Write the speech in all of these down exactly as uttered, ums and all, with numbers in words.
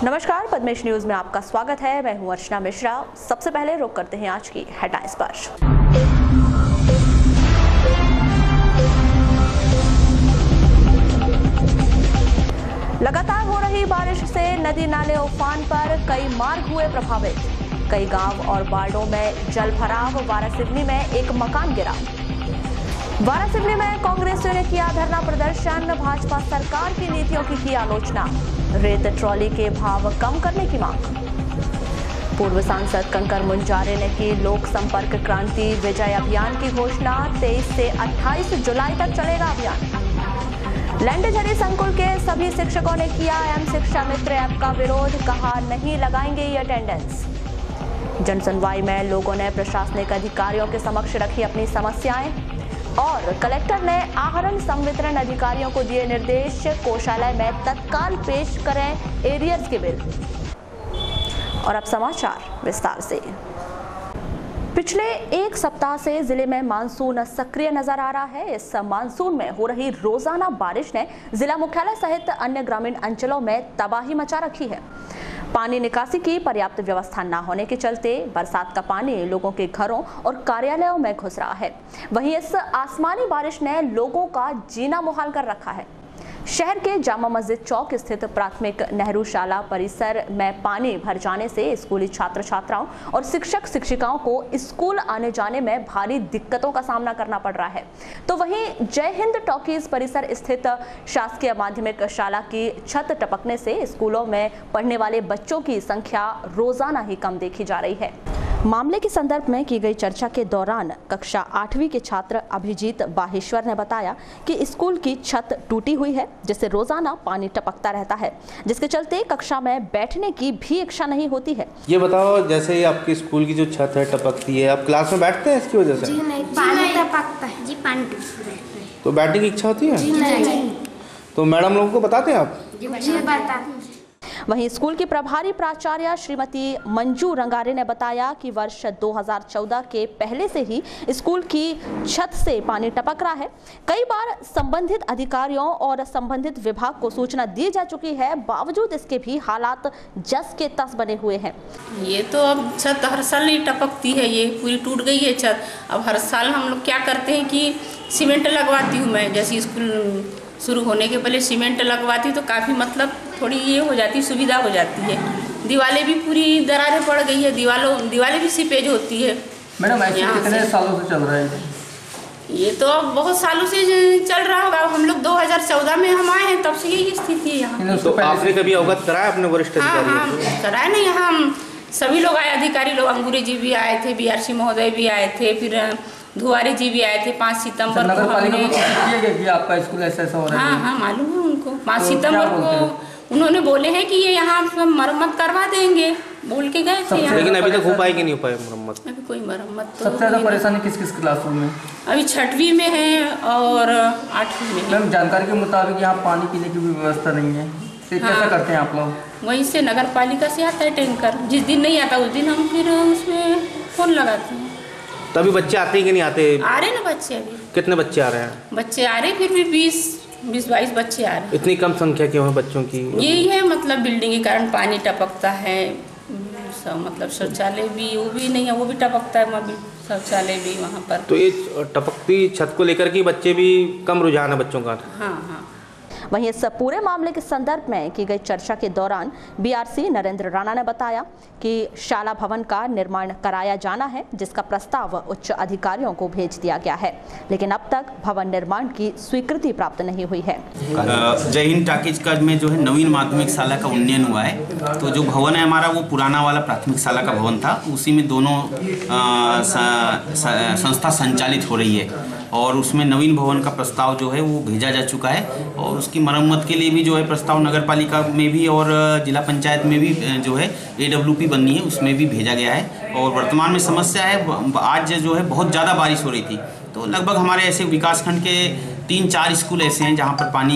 नमस्कार, पद्मेश न्यूज में आपका स्वागत है। मैं हूं अर्चना मिश्रा। सबसे पहले रुक करते हैं आज की हेडलाइंस पर। लगातार हो रही बारिश से नदी नाले उफान पर, कई मार्ग हुए प्रभावित। कई गांव और वार्डों में जल भराव। वारासिवनी में एक मकान गिरा। वारासिवनी में कांग्रेसियों ने किया धरना प्रदर्शन। भाजपा सरकार की नीतियों की की आलोचना। रेत ट्रॉली के भाव कम करने की मांग। पूर्व सांसद कंकर मुंजारे ने की लोक संपर्क क्रांति विजय अभियान की घोषणा। तेईस से अट्ठाईस जुलाई तक चलेगा अभियान। लैंडेझरी संकुल के सभी शिक्षकों ने किया एम शिक्षा मित्र ऐप का विरोध। कहा नहीं लगाएंगे ये अटेंडेंस। जनसुनवाई में लोगों ने प्रशासनिक अधिकारियों के समक्ष रखी अपनी समस्याएं और कलेक्टर ने आहरण संवितरण अधिकारियों को दिए निर्देश। कोषालय में तत्काल पेश करें एरियर्स के बिल। और अब समाचार विस्तार से। पिछले एक सप्ताह से जिले में मानसून सक्रिय नजर आ रहा है। इस मानसून में हो रही रोजाना बारिश ने जिला मुख्यालय सहित अन्य ग्रामीण अंचलों में तबाही मचा रखी है। पानी निकासी की पर्याप्त व्यवस्था न होने के चलते बरसात का पानी लोगों के घरों और कार्यालयों में घुस रहा है। वहीं इस आसमानी बारिश ने लोगों का जीना मुहाल कर रखा है। शहर के जामा मस्जिद चौक स्थित प्राथमिक नेहरू शाला परिसर में पानी भर जाने से स्कूली छात्र छात्राओं और शिक्षक शिक्षिकाओं को स्कूल आने जाने में भारी दिक्कतों का सामना करना पड़ रहा है। तो वहीं जय हिंद टॉकीज परिसर स्थित शासकीय माध्यमिक शाला की छत टपकने से स्कूलों में पढ़ने वाले बच्चों की संख्या रोजाना ही कम देखी जा रही है। मामले के संदर्भ में की गई चर्चा के दौरान कक्षा आठवीं के छात्र अभिजीत बाहेश्वर ने बताया कि स्कूल की छत टूटी हुई है, जिससे रोजाना पानी टपकता रहता है, जिसके चलते कक्षा में बैठने की भी इच्छा नहीं होती है। ये बताओ, जैसे आपकी स्कूल की जो छत है टपकती है, आप क्लास में बैठते हैं इसकी वजह से? जी नहीं, पानी टपकता है जी, पानी टपकता है। तो बैठने की इच्छा होती है? जी नहीं। तो मैडम लोगों को बताते हैं आप? जी बताते हैं। वहीं स्कूल की प्रभारी प्राचार्य श्रीमती मंजू रंगारे ने बताया कि वर्ष दो हज़ार चौदह के पहले से ही स्कूल की छत से पानी टपक रहा है। कई बार संबंधित अधिकारियों और संबंधित विभाग को सूचना दी जा चुकी है, बावजूद इसके भी हालात जस के तस बने हुए हैं। ये तो अब छत हर साल नहीं टपकती है, ये पूरी टूट गई है छत। अब हर साल हम लोग क्या करते हैं कि सीमेंट लगवाती हूँ मैं, जैसे स्कूल शुरू होने के पहले सीमेंट लगवाती तो काफ़ी मतलब थोड़ी ये हो जाती, सुविधा हो जाती है। दीवारें भी पूरी दरारें पड़ गई है, दीवारों दीवारें भी सीपेज होती है। मैडम ऐसे कितने सालों से चल रहा है? ये तो अब बहुत सालों से चल रहा होगा। हम लोग दो हज़ार चौदह में हम आए हैं, तब से यही स्थिति है यहाँ। तो आपने कभी अवगत कराया अपने वरिष्ठ अधिकारियों को? हाँ, कराया नहीं, यहाँ हम सभी लोग आए, अधिकारी लोग, अंगूरी जी भी आए थे, बी आर सी महोदय भी आए थे, फिर धुआरी जी भी आए थे। पाँच सितंबर को हमने कि आपका स्कूल ऐसा ऐसा हो रहा है। हाँ हाँ मालूम है उनको। पाँच सितंबर को उन्होंने बोले हैं कि ये यहाँ मरम्मत करवा देंगे, बोल के गए थे। लेकिन अभी तक हो पाई कि नहीं हो पाई मरम्मत? अभी कोई मरम्मत तो सबसे ज़्यादा परेशानी किस किस क्लासरूम में? अभी छठवीं में है और आठवीं में। मैम जानकारी के मुताबिक यहाँ पानी पीने की भी व्यवस्था नहीं है, तो कैसा करते हैं आप लोग? वहीं से नगर पालिका से आता है टैंकर, जिस दिन नहीं आता उस दिन हम फिर उसमें फोन लगाते हैं। तभी बच्चे आते हैं कि नहीं आते? आ रहे ना बच्चे। अभी कितने बच्चे आ रहे हैं? बच्चे आ रहे फिर भी बीस बीस बाईस बच्चे आ रहे हैं। इतनी कम संख्या क्यों है बच्चों की? यही है मतलब बिल्डिंग के कारण पानी टपकता है। सब मतलब शौचालय भी वो भी नहीं है, वो भी टपकता है, शौचालय भी वहाँ पर। तो ये टपकती छत को लेकर के बच्चे भी कम रुझान है बच्चों का? हाँ हाँ। वहीं इस पूरे मामले के संदर्भ में की गई चर्चा के दौरान बीआरसी नरेंद्र राणा ने बताया कि शाला भवन का निर्माण कराया जाना है, जिसका प्रस्ताव उच्च अधिकारियों को भेज दिया गया है, लेकिन अब तक भवन निर्माण की स्वीकृति प्राप्त नहीं हुई है। जय हिंद टॉकीज का में जो है नवीन माध्यमिक शाला का उन्नयन हुआ है। तो जो भवन है हमारा वो पुराना वाला प्राथमिक शाला का भवन था, उसी में दोनों आ, स, स, संस्था संचालित हो रही है और उसमें नवीन भवन का प्रस्ताव जो है वो भेजा जा चुका है और उसकी मरम्मत के लिए भी जो है प्रस्ताव नगर पालिका में भी और जिला पंचायत में भी जो है ए डब्ल्यू पी बननी है, उसमें भी भेजा गया है। और वर्तमान में समस्या है, आज जो है बहुत ज़्यादा बारिश हो रही थी, तो लगभग हमारे ऐसे विकासखंड के तीन चार स्कूल ऐसे हैं जहाँ पर पानी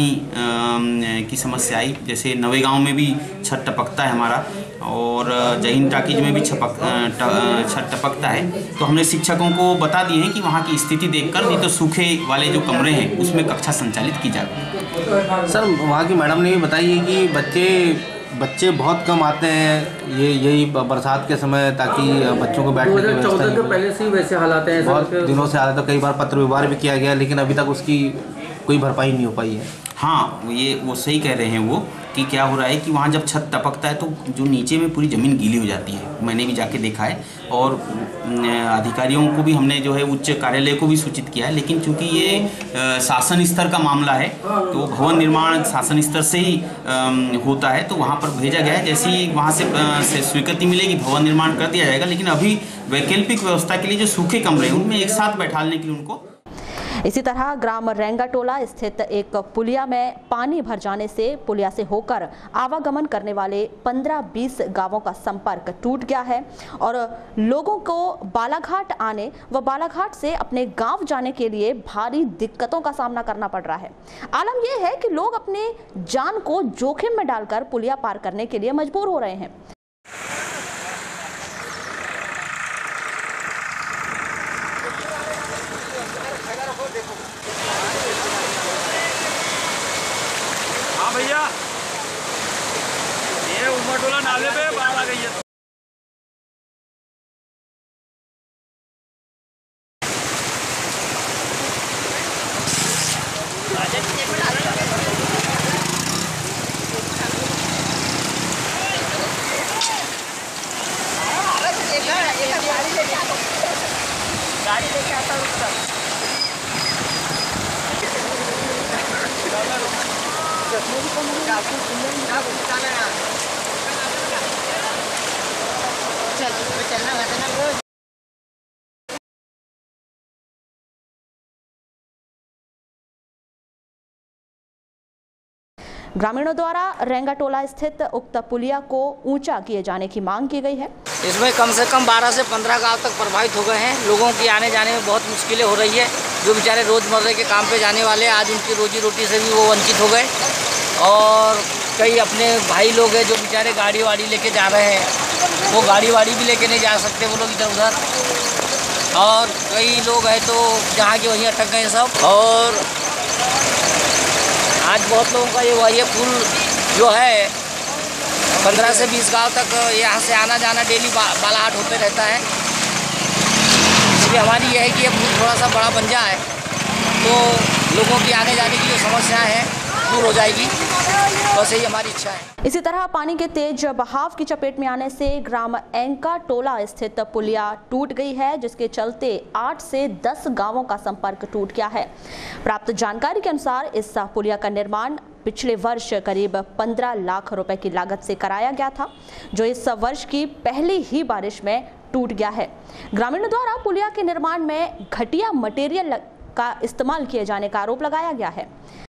की समस्या आई। जैसे नवे गाँव में भी छत टपकता है हमारा और जय हिंद टॉकीज में भी छपक छत टपकता है। तो हमने शिक्षकों को बता दिए हैं कि वहाँ की स्थिति देखकर नहीं तो सूखे वाले जो कमरे हैं उसमें कक्षा संचालित की जाए। सर वहाँ की मैडम ने भी बताई है कि बच्चे बच्चे बहुत कम आते हैं ये यही बरसात के समय, ताकि बच्चों को बैठने की व्यवस्था चौदह नहीं के है। पहले से ही वैसे हालात हैं, बहुत दिनों से आ रहा था, कई बार पत्र व्यवहार भी किया गया, लेकिन अभी तक उसकी कोई भरपाई नहीं हो पाई है। हाँ, ये वो सही कह रहे हैं वो कि क्या हो रहा है कि वहाँ जब छत टपकता है तो जो नीचे में पूरी ज़मीन गीली हो जाती है। मैंने भी जाके देखा है और अधिकारियों को भी हमने जो है उच्च कार्यालय को भी सूचित किया है, लेकिन चूंकि ये आ, शासन स्तर का मामला है तो भवन निर्माण शासन स्तर से ही आ, होता है, तो वहाँ पर भेजा गया है। जैसे ही वहाँ से, आ, से स्वीकृति मिलेगी भवन निर्माण कर दिया जाएगा, लेकिन अभी वैकल्पिक व्यवस्था के लिए जो सूखे कमरे हैं उनमें एक साथ बैठाने के लिए उनको। इसी तरह ग्राम रेंगाटोला स्थित एक पुलिया में पानी भर जाने से पुलिया से होकर आवागमन करने वाले पंद्रह बीस गांवों का संपर्क टूट गया है और लोगों को बालाघाट आने व बालाघाट से अपने गांव जाने के लिए भारी दिक्कतों का सामना करना पड़ रहा है। आलम यह है कि लोग अपने जान को जोखिम में डालकर पुलिया पार करने के लिए मजबूर हो रहे हैं। हाँ भैया, ये उमरटोला नाले पे बाढ़ आ गई है। गाड़ी लेके आता हूँ उसका। ग्रामीणों द्वारा रेंगाटोला स्थित उक्त पुलिया को ऊंचा किए जाने की मांग की गई है। इसमें कम से कम बारह से पंद्रह गांव तक प्रभावित हो गए हैं। लोगों की आने जाने में बहुत मुश्किलें हो रही है। जो बेचारे रोज़मर्रा के काम पे जाने वाले हैं, आज उनकी रोजी रोटी से भी वो वंचित हो गए। और कई अपने भाई लोग हैं जो बेचारे गाड़ी वाड़ी लेके जा रहे हैं, वो गाड़ी वाड़ी भी लेके नहीं जा सकते, वो लोग इधर उधर। और कई लोग हैं तो जहाँ के वहीं अटक गए सब। और आज बहुत लोगों का ये हुआ, ये पुल जो है पंद्रह से बीस गांव तक यहाँ से आना जाना डेली बा, बालाहाट होते रहता है। इसलिए हमारी ये है कि ये पुल थोड़ा सा बड़ा बन जाए तो लोगों की आने जाने की जो समस्याएं हैं दूर हो जाएगी, बस यही हमारी इच्छा है। इसी तरह पानी के तेज बहाव की चपेट में आने से ग्राम एंकाटोला स्थित पुलिया टूट गई है, जिसके चलते आठ से दस गांवों का संपर्क टूट गया है। प्राप्त जानकारी के अनुसार इस पुलिया का निर्माण पिछले वर्ष करीब पंद्रह लाख रुपए की लागत से कराया गया था, जो इस वर्ष की पहली ही बारिश में टूट गया है। ग्रामीणों द्वारा पुलिया के निर्माण में घटिया मटेरियल का इस्तेमाल किए जाने का आरोप लगाया गया है।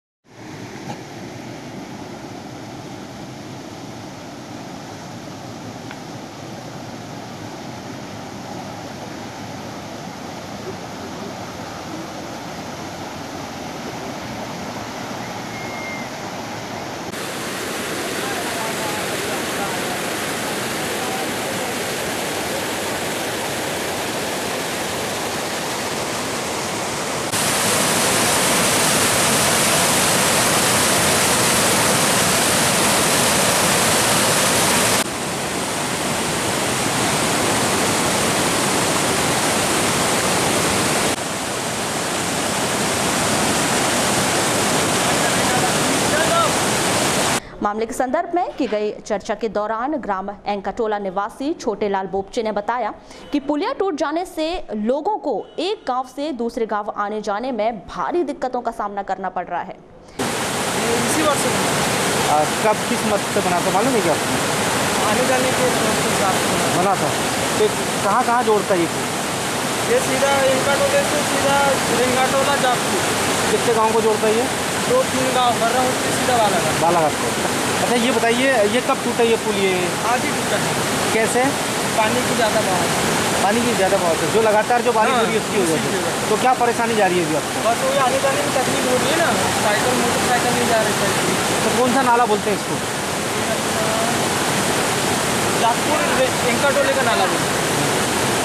मामले के संदर्भ में की गई चर्चा के दौरान ग्राम एंकाटोला निवासी छोटेलाल बोपचे ने बताया कि पुलिया टूट जाने से लोगों को एक गांव से दूसरे गांव आने जाने में भारी दिक्कतों का सामना करना पड़ रहा है। इसी वर्ष कब किस मत से बना था मालूम है क्या आपको? आने जाने के बना था तो कहाँ कहाँ जोड़ता है ये? ये सीधा एंकाटोले से सीधा रेंगाटोला जापू। कितने गाँव को जोड़ता है ये? दो तीन गाँव भर रहा हूँ सीधा बालाघाट। बालाघाट को। अच्छा ये बताइए, ये कब टूटा ये पुल? ये आज ही टूटा है। कैसे? पानी की ज़्यादा बहाव। पानी की ज़्यादा बहाव है, जो लगातार जो बारिश हो रही है उसकी वजह से। तो क्या परेशानी जा रही है अभी आपको? बस वो आने जाने में तकलीफ हो रही है ना, साइकिल मोटरसाइकिल नहीं जा रही है। तो कौन सा नाला बोलते हैं इसको? जातपुर एंकाटोले का नाला बोलते हैं।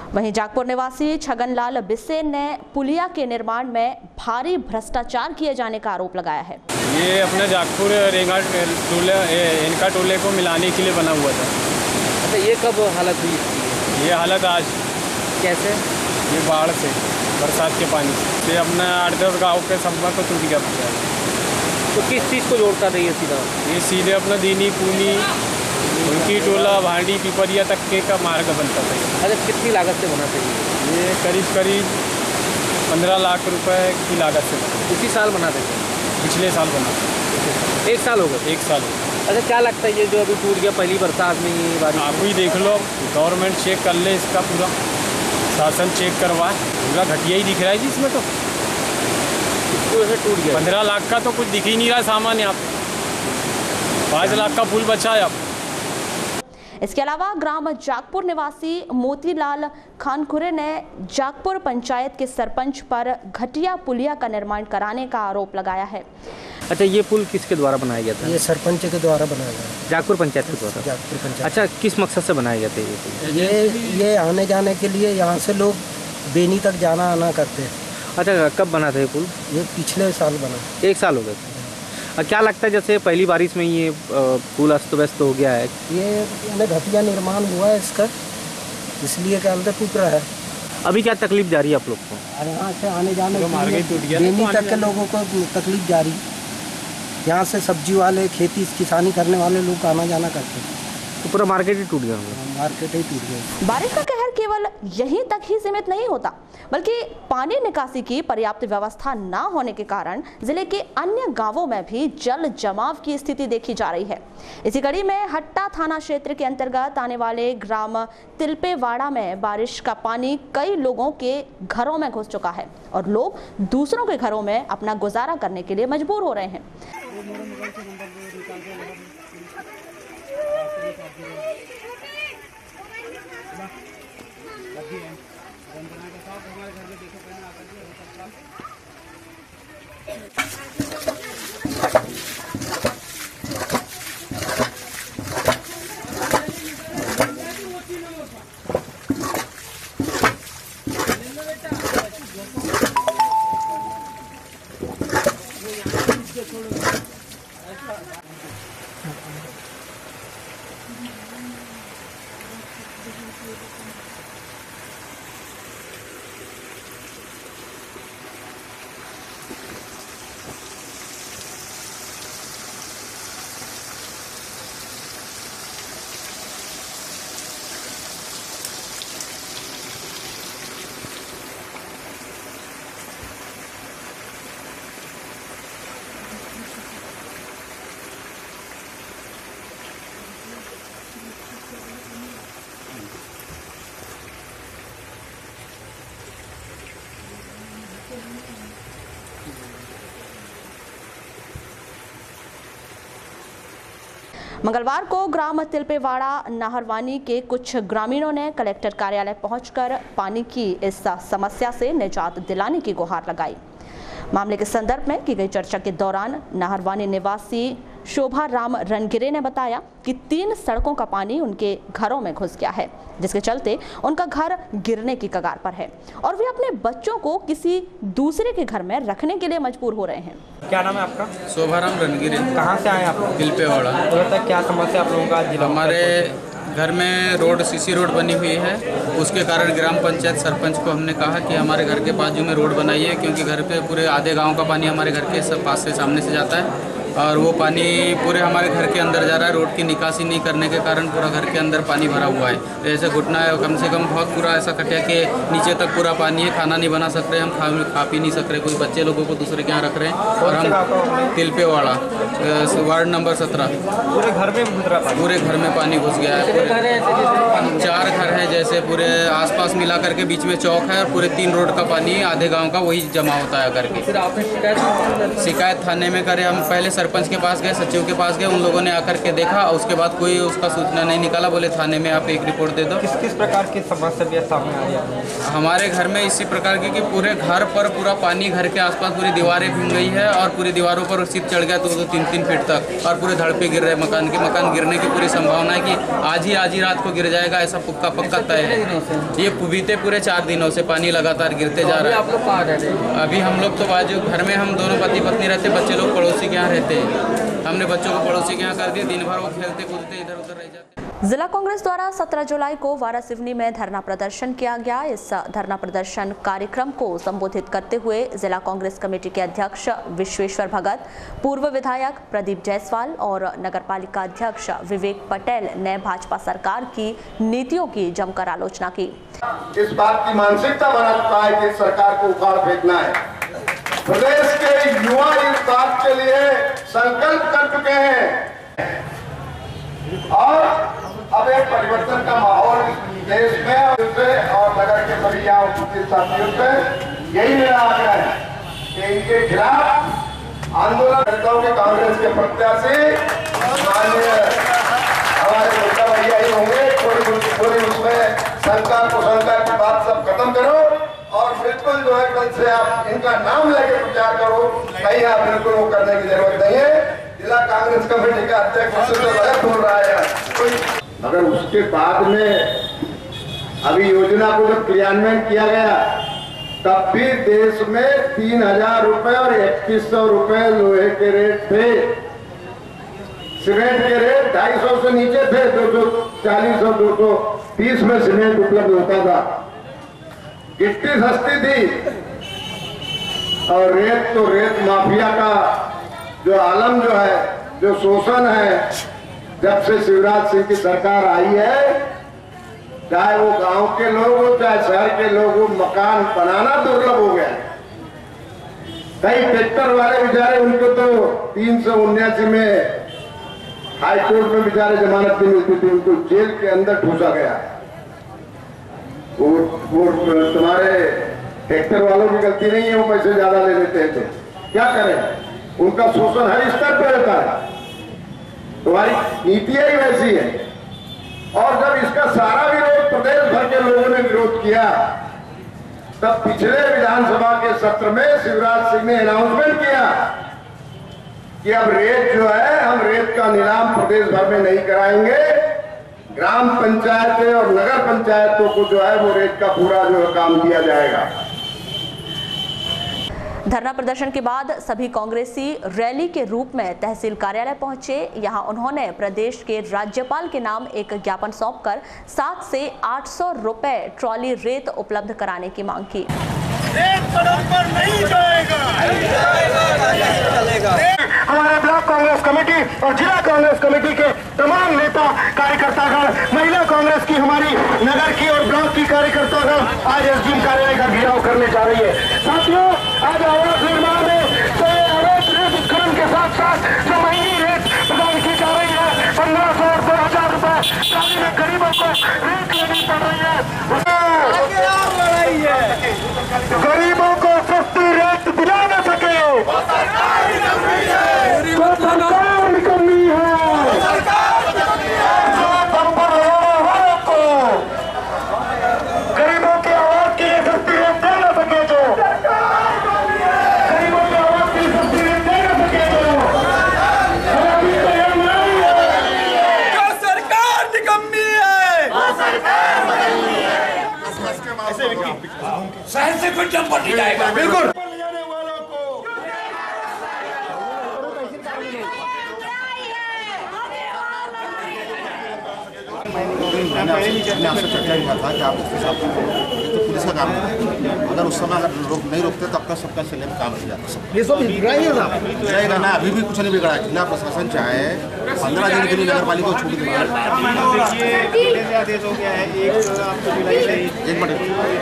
वहीं जागपुर निवासी छगनलाल बिसेन ने पुलिया के निर्माण में भारी भ्रष्टाचार किए जाने का आरोप लगाया है। ये अपने जागपुर रेंगा टोले इनका टोले को मिलाने के लिए बना हुआ था। अच्छा, ये कब हालत हुई? ये हालत आज कैसे? ये बाढ़ से, बरसात के पानी से ये अपना आठ दस गाँव के संपर्क को टूट गया पूरा। तो किस चीज़ को जोड़ता था ये सीधा? ये सीधे अपना दीनी कूनी उनकी टोला भांडी पिपरिया तक के का मार्ग बनता था। अच्छा, कितनी लागत से बना था ये? ये करीब करीब पंद्रह लाख रुपए की लागत से बना। उसी साल बना थे? पिछले साल बना। एक साल हो गया? एक साल हो गया। अच्छा, क्या लगता है ये जो अभी टूट गया पहली बरसात में ये बारिश? आप ही देख लो, गवर्नमेंट चेक कर ले इसका पूरा, शासन चेक करवाए, पूरा घटिया ही दिख रहा है जी इसमें। तो पूरे टूट गया। पंद्रह लाख का तो कुछ दिख ही नहीं रहा सामान यहाँ पे। पाँच लाख का पुल बचा है अब। इसके अलावा ग्राम जागपुर निवासी मोतीलाल खानखुरे ने जागपुर पंचायत के सरपंच पर घटिया पुलिया का निर्माण कराने का आरोप लगाया है। अच्छा, ये पुल किसके द्वारा बनाया गया था? ये सरपंच के द्वारा बनाया गया। जागपुर पंचायत के द्वारा? जागपुर पंचायत। अच्छा, किस मकसद से बनाया गया था ये पुल? ये ये आने जाने के लिए यहाँ से लोग बेनी तक जाना आना करते हैं। अच्छा, कब बना था ये पुल? ये पिछले साल बना। एक साल हो गया था। क्या लगता है जैसे पहली बारिश में ये पुल अस्त व्यस्त हो गया है? ये घटिया निर्माण हुआ है इसका, इसलिए के अंदर टूट रहा है। अभी क्या तकलीफ जा रही है आप लोग को? यहाँ से आने जाने बेनी तक के लोगों को तकलीफ जा रही। यहाँ से सब्जी वाले, खेती किसानी करने वाले लोग आना जाना करते हैं। तो पूरा मार्केट ही टूट गया होगा? मार्केट ही टूट गया। बारिश का कहर केवल यहीं तक ही सीमित नहीं होता, बल्कि पानी निकासी की पर्याप्त व्यवस्था न होने के कारण जिले के अन्य गांवों में भी जल जमाव की स्थिति देखी जा रही है। इसी कड़ी में हट्टा थाना क्षेत्र के अंतर्गत आने वाले ग्राम तिलपेवाड़ा में बारिश का पानी कई लोगों के घरों में घुस चुका है और लोग दूसरों के घरों में अपना गुजारा करने के लिए मजबूर हो रहे हैं। मंगलवार को ग्राम तिलपेवाड़ा नाहरवानी के कुछ ग्रामीणों ने कलेक्टर कार्यालय पहुंचकर पानी की इस समस्या से निजात दिलाने की गुहार लगाई। मामले के संदर्भ में की गई चर्चा के दौरान नाहरवानी निवासी शोभा राम रणगिरे ने बताया कि तीन सड़कों का पानी उनके घरों में घुस गया है, जिसके चलते उनका घर गिरने की कगार पर है और वे अपने बच्चों को किसी दूसरे के घर में रखने के लिए मजबूर हो रहे हैं। क्या नाम है आपका? शोभा राम रणगिरे। कहाँ से आए आप? तिलपेवाड़ा। तो क्या समस्या आप लोगों का? हमारे घर में रोड सीसी रोड बनी हुई है, उसके कारण ग्राम पंचायत सरपंच को हमने कहा कि हमारे घर के बाजू में रोड बनाइए, क्योंकि घर पे पूरे आधे गांव का पानी हमारे घर के सब पास से सामने से जाता है और वो पानी पूरे हमारे घर के अंदर जा रहा है। रोड की निकासी नहीं करने के कारण पूरा घर के अंदर पानी भरा हुआ है। जैसे घुटना है, कम से कम बहुत पूरा ऐसा कटिया कि नीचे तक पूरा पानी है। खाना नहीं बना सक रहे हम, खा खा पी नहीं सक रहे, कुछ बच्चे लोगों को दूसरे के यहाँ रख रहे हैं। और हम तिलपेवाड़ा वार्ड नंबर सत्रह, पूरे घर में घुस रहा है। पूरे घर में पानी घुस गया है। पूरे चार घर है, जैसे पूरे आसपास मिला करके बीच में चौक है और पूरे तीन रोड का पानी आधे गाँव का वही जमा होता है करके। फिर आपने शिकायत शिकायत थाने में करे। हम पहले सरपंच के पास गए, सचिव के पास गए, उन लोगों ने आकर के देखा और उसके बाद कोई उसका सूचना नहीं निकाला। बोले थाने में आप एक रिपोर्ट दे दो। किस किस प्रकार की समस्या सामने आ रही है? हमारे घर में इसी प्रकार की कि पूरे घर पर पूरा पानी, घर के आसपास पूरी दीवारें घूम गई है और पूरी दीवारों पर शीत चढ़ गया तो, तो तीन तीन फीट तक और पूरे धड़ पे गिर रहे मकान के मकान गिरने की पूरी संभावना है कि आज ही आज ही रात को गिर जाएगा, ऐसा पक्का पक्का तय है। ये बीते पूरे चार दिनों से पानी लगातार गिरते जा रहा है। आप लोग कहाँ रहते हैं? अभी हम लोग तो बाजू घर में हम दोनों पति पत्नी रहते, बच्चे लोग पड़ोसी के यहाँ रहते हैं। हमने बच्चों को पड़ोसी के यहाँ कर दिया, दिन भर वो खेलते कूदते इधर उधर रह जाते। जिला कांग्रेस द्वारा सत्रह जुलाई को वारासिवनी में धरना प्रदर्शन किया गया। इस धरना प्रदर्शन कार्यक्रम को संबोधित करते हुए जिला कांग्रेस कमेटी के अध्यक्ष विश्वेश्वर भगत, पूर्व विधायक प्रदीप जायसवाल और नगरपालिका अध्यक्ष विवेक पटेल ने भाजपा सरकार की नीतियों की जमकर आलोचना की। इस बात की मानसिकता बना चुका है कि सरकार को उखाड़ फेंकना है। प्रदेश के युवा इस बात के लिए संकल्प कर चुके हैं और अब एक परिवर्तन का माहौल देश में और नगर के सभी साथियों से यही मेरा आग्रह है कि इनके खिलाफ आंदोलनकर्ताओं के कांग्रेस के प्रत्याशी माननीय हमारे मुद्दा भैया ही होंगे। थोड़ी थोड़ी उसमें शंका कुशंका की बात सब खत्म करो और बिल्कुल जो है कल से आप इनका नाम लेके प्रचार करो। कहीं आप बिल्कुल वो करने की जरूरत नहीं है। जिला कांग्रेस कमेटी का अध्यक्ष बोल रहा है। अगर उसके बाद में अभी योजना को जब क्रियान्वयन किया गया तब भी देश में तीन हजार रुपए और इक्कीस सौ रुपए लोहे के रेट थे। सीमेंट के रेट ढाई सौ से नीचे थे। दो सौ चालीस और दो सौ तीस में सीमेंट उपलब्ध होता था। गिट्टी सस्ती थी और रेत तो रेत माफिया का जो आलम जो है, जो शोषण है, जब से शिवराज सिंह की सरकार आई है, चाहे वो गांव के लोग हो चाहे शहर के लोग हो, मकान बनाना दुर्लभ हो गया। कई ट्रैक्टर वाले बेचारे उनको तो तीन सौ उन्यासी में हाई कोर्ट में बेचारे जमानत नहीं मिलती थी, उनको जेल के अंदर ठूसा गया। वो, वो तुम्हारे ट्रैक्टर वालों की गलती नहीं है, वो पैसे ज्यादा ले लेते हैं तो क्या करें, उनका शोषण हर स्तर पर रहता है। तुम्हारी नीतियां ही वैसी है। और जब इसका सारा विरोध प्रदेश भर के लोगों ने विरोध किया तब पिछले विधानसभा के सत्र में शिवराज सिंह ने अनाउंसमेंट किया कि अब रेत जो है, हम रेत का नीलाम प्रदेश भर में नहीं कराएंगे। ग्राम पंचायतें और नगर पंचायतों को जो है वो रेत का पूरा जो है काम दिया जाएगा। धरना प्रदर्शन के बाद सभी कांग्रेसी रैली के रूप में तहसील कार्यालय पहुंचे। यहां उन्होंने प्रदेश के राज्यपाल के नाम एक ज्ञापन सौंपकर सात से आठ सौ रुपए ट्रॉली रेत उपलब्ध कराने की मांग की। रेत सड़क पर नहीं जाएगा, नहीं जाएगा, नहीं चलेगा। हमारे ब्लॉक कांग्रेस कमेटी और जिला कांग्रेस कमेटी के तमाम नेता कार्यकर्तागण, महिला कांग्रेस की, हमारी नगर की और ब्लॉक की कार्यकर्तागण आज एसडीएम कार्यालय का घेराव करने जा रही है। साथियों, आज आवास निर्माण में अवैध रेत उत्खनन के साथ साथ जो महंगी रेत प्रदान की जा रही है, पंद्रह सौ और दो हजार रुपए ट्रॉली में गरीबों को रेत लेनी पड़ रही है। गरीबों को सस्ती रेत दिला न सके तो सरकार निकलनी है। को गरीबों की आवाज की सस्ती रेत दे न सके जो गरीबों की आवाज की सस्ती रेत दे न सके जो सरकार निकम्मी है, वो सरकार बदलनी है। शहर से कुछ जम पड़ जाएगा। बिल्कुल मैंने आपसे चर्चा किया था कि आप उसके हिसाब से तो पुलिस का काम है। अगर उस समय अगर रोक नहीं रोकते तो आपका सबका सिलेब काम हो जाता। ये सब बिगड़ाएगा ना, अभी भी कुछ नहीं बिगड़ा। जिला प्रशासन चाहे पंद्रह दिन के लिए नगर पालिका को छूट देगा। एक मिनट,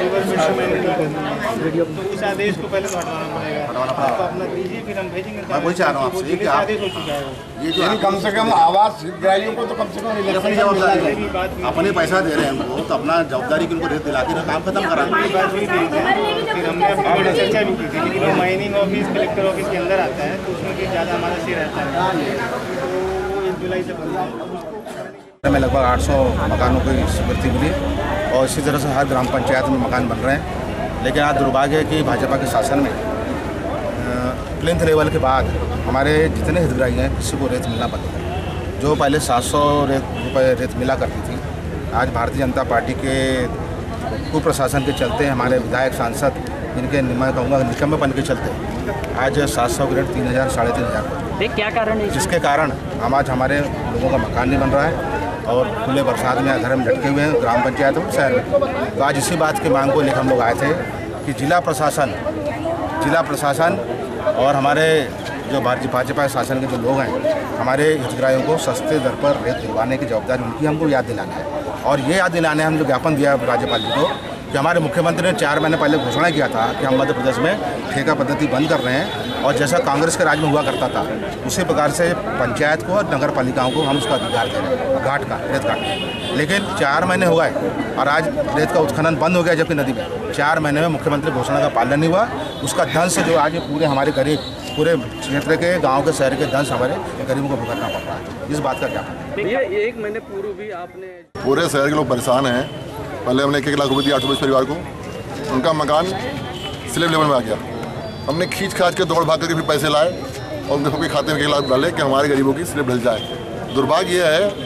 इस आदेश को पहले हटवाना पड़ेगा। मैं वही चाह रहा हूँ आपसे कि आप ये जो कम से कम आवास हितग्राहियों को तो कम से कम अपनी जवाबदारी, अपने पैसा दे रहे हैं हमको तो अपना जवाबदारी की उनको रेत दिला के काम खत्म करा। फिर हमने अपनी चर्चा भी की थी, लेकिन वो माइनिंग ऑफिस कलेक्टर ऑफिस के अंदर आता है तो उसमें भी ज़्यादा हमारा से रहता है। तो एक जुलाई से बंद में लगभग आठ सौ मकानों की स्वीकृति मिली और इसी तरह से हर ग्राम पंचायत में मकान बन रहे हैं। लेकिन आज दुर्भाग्य है कि भाजपा के शासन में प्लिंथ लेवल के बाद हमारे जितने हितग्राही हैं किसी को रेत मिलना बंद है। जो पहले सात सौ रुपये रेत मिला करती थी, आज भारतीय जनता पार्टी के कुप्रशासन के चलते हमारे विधायक सांसद जिनके मैं कहूँगा निकम्मेपन के चलते आज सात सौ की रेट तीन हज़ार साढ़े तीन हज़ार क्या कारण है, जिसके कारण हम आज हमारे लोगों का मकान नहीं बन रहा है और खुले बरसात में घर में लटके हुए हैं ग्राम पंचायत और शहर में। तो आज इसी बात की मांग को लेकर हम लोग आए थे कि जिला प्रशासन जिला प्रशासन और हमारे जो भारतीय भाजपा शासन के जो लोग हैं हमारे हितग्राहियों को सस्ते दर पर रेत दिलवाने की जवाबदारी उनकी हमको याद दिलाना है। और ये याद दिलाने हम जो ज्ञापन दिया राज्यपाल जी को कि हमारे मुख्यमंत्री ने चार महीने पहले घोषणा किया था कि हम मध्य प्रदेश में ठेका पद्धति बंद कर रहे हैं और जैसा कांग्रेस के राज में हुआ करता था उसी प्रकार से पंचायत को और नगर पालिकाओं को हम उसका अधिकार दे रहे हैं घाट का रेत घाट। लेकिन चार महीने हो गए और आज रेत का उत्खनन बंद हो गया, जबकि नदी में चार महीने में मुख्यमंत्री घोषणा का पालन नहीं हुआ। उसका दंश जो आज पूरे हमारे गरीब पूरे क्षेत्र के गाँव के शहर के दंश हमारे गरीबों को भुगतना पड़ रहा है। इस बात का क्या एक महीने पूर्व भी आपने पूरे शहर के लोग परेशान हैं। पहले हमने एक एक लाख रुपये दिए आठ सौ बीस परिवार को, उनका मकान स्लैब लेवल में आ गया। हमने खींच खाच के दौड़ भाग करके फिर पैसे लाए और उनके सबके खाते में एक लाख डाले कि हमारे गरीबों की स्लैब ढल जाए। दुर्भाग्य यह है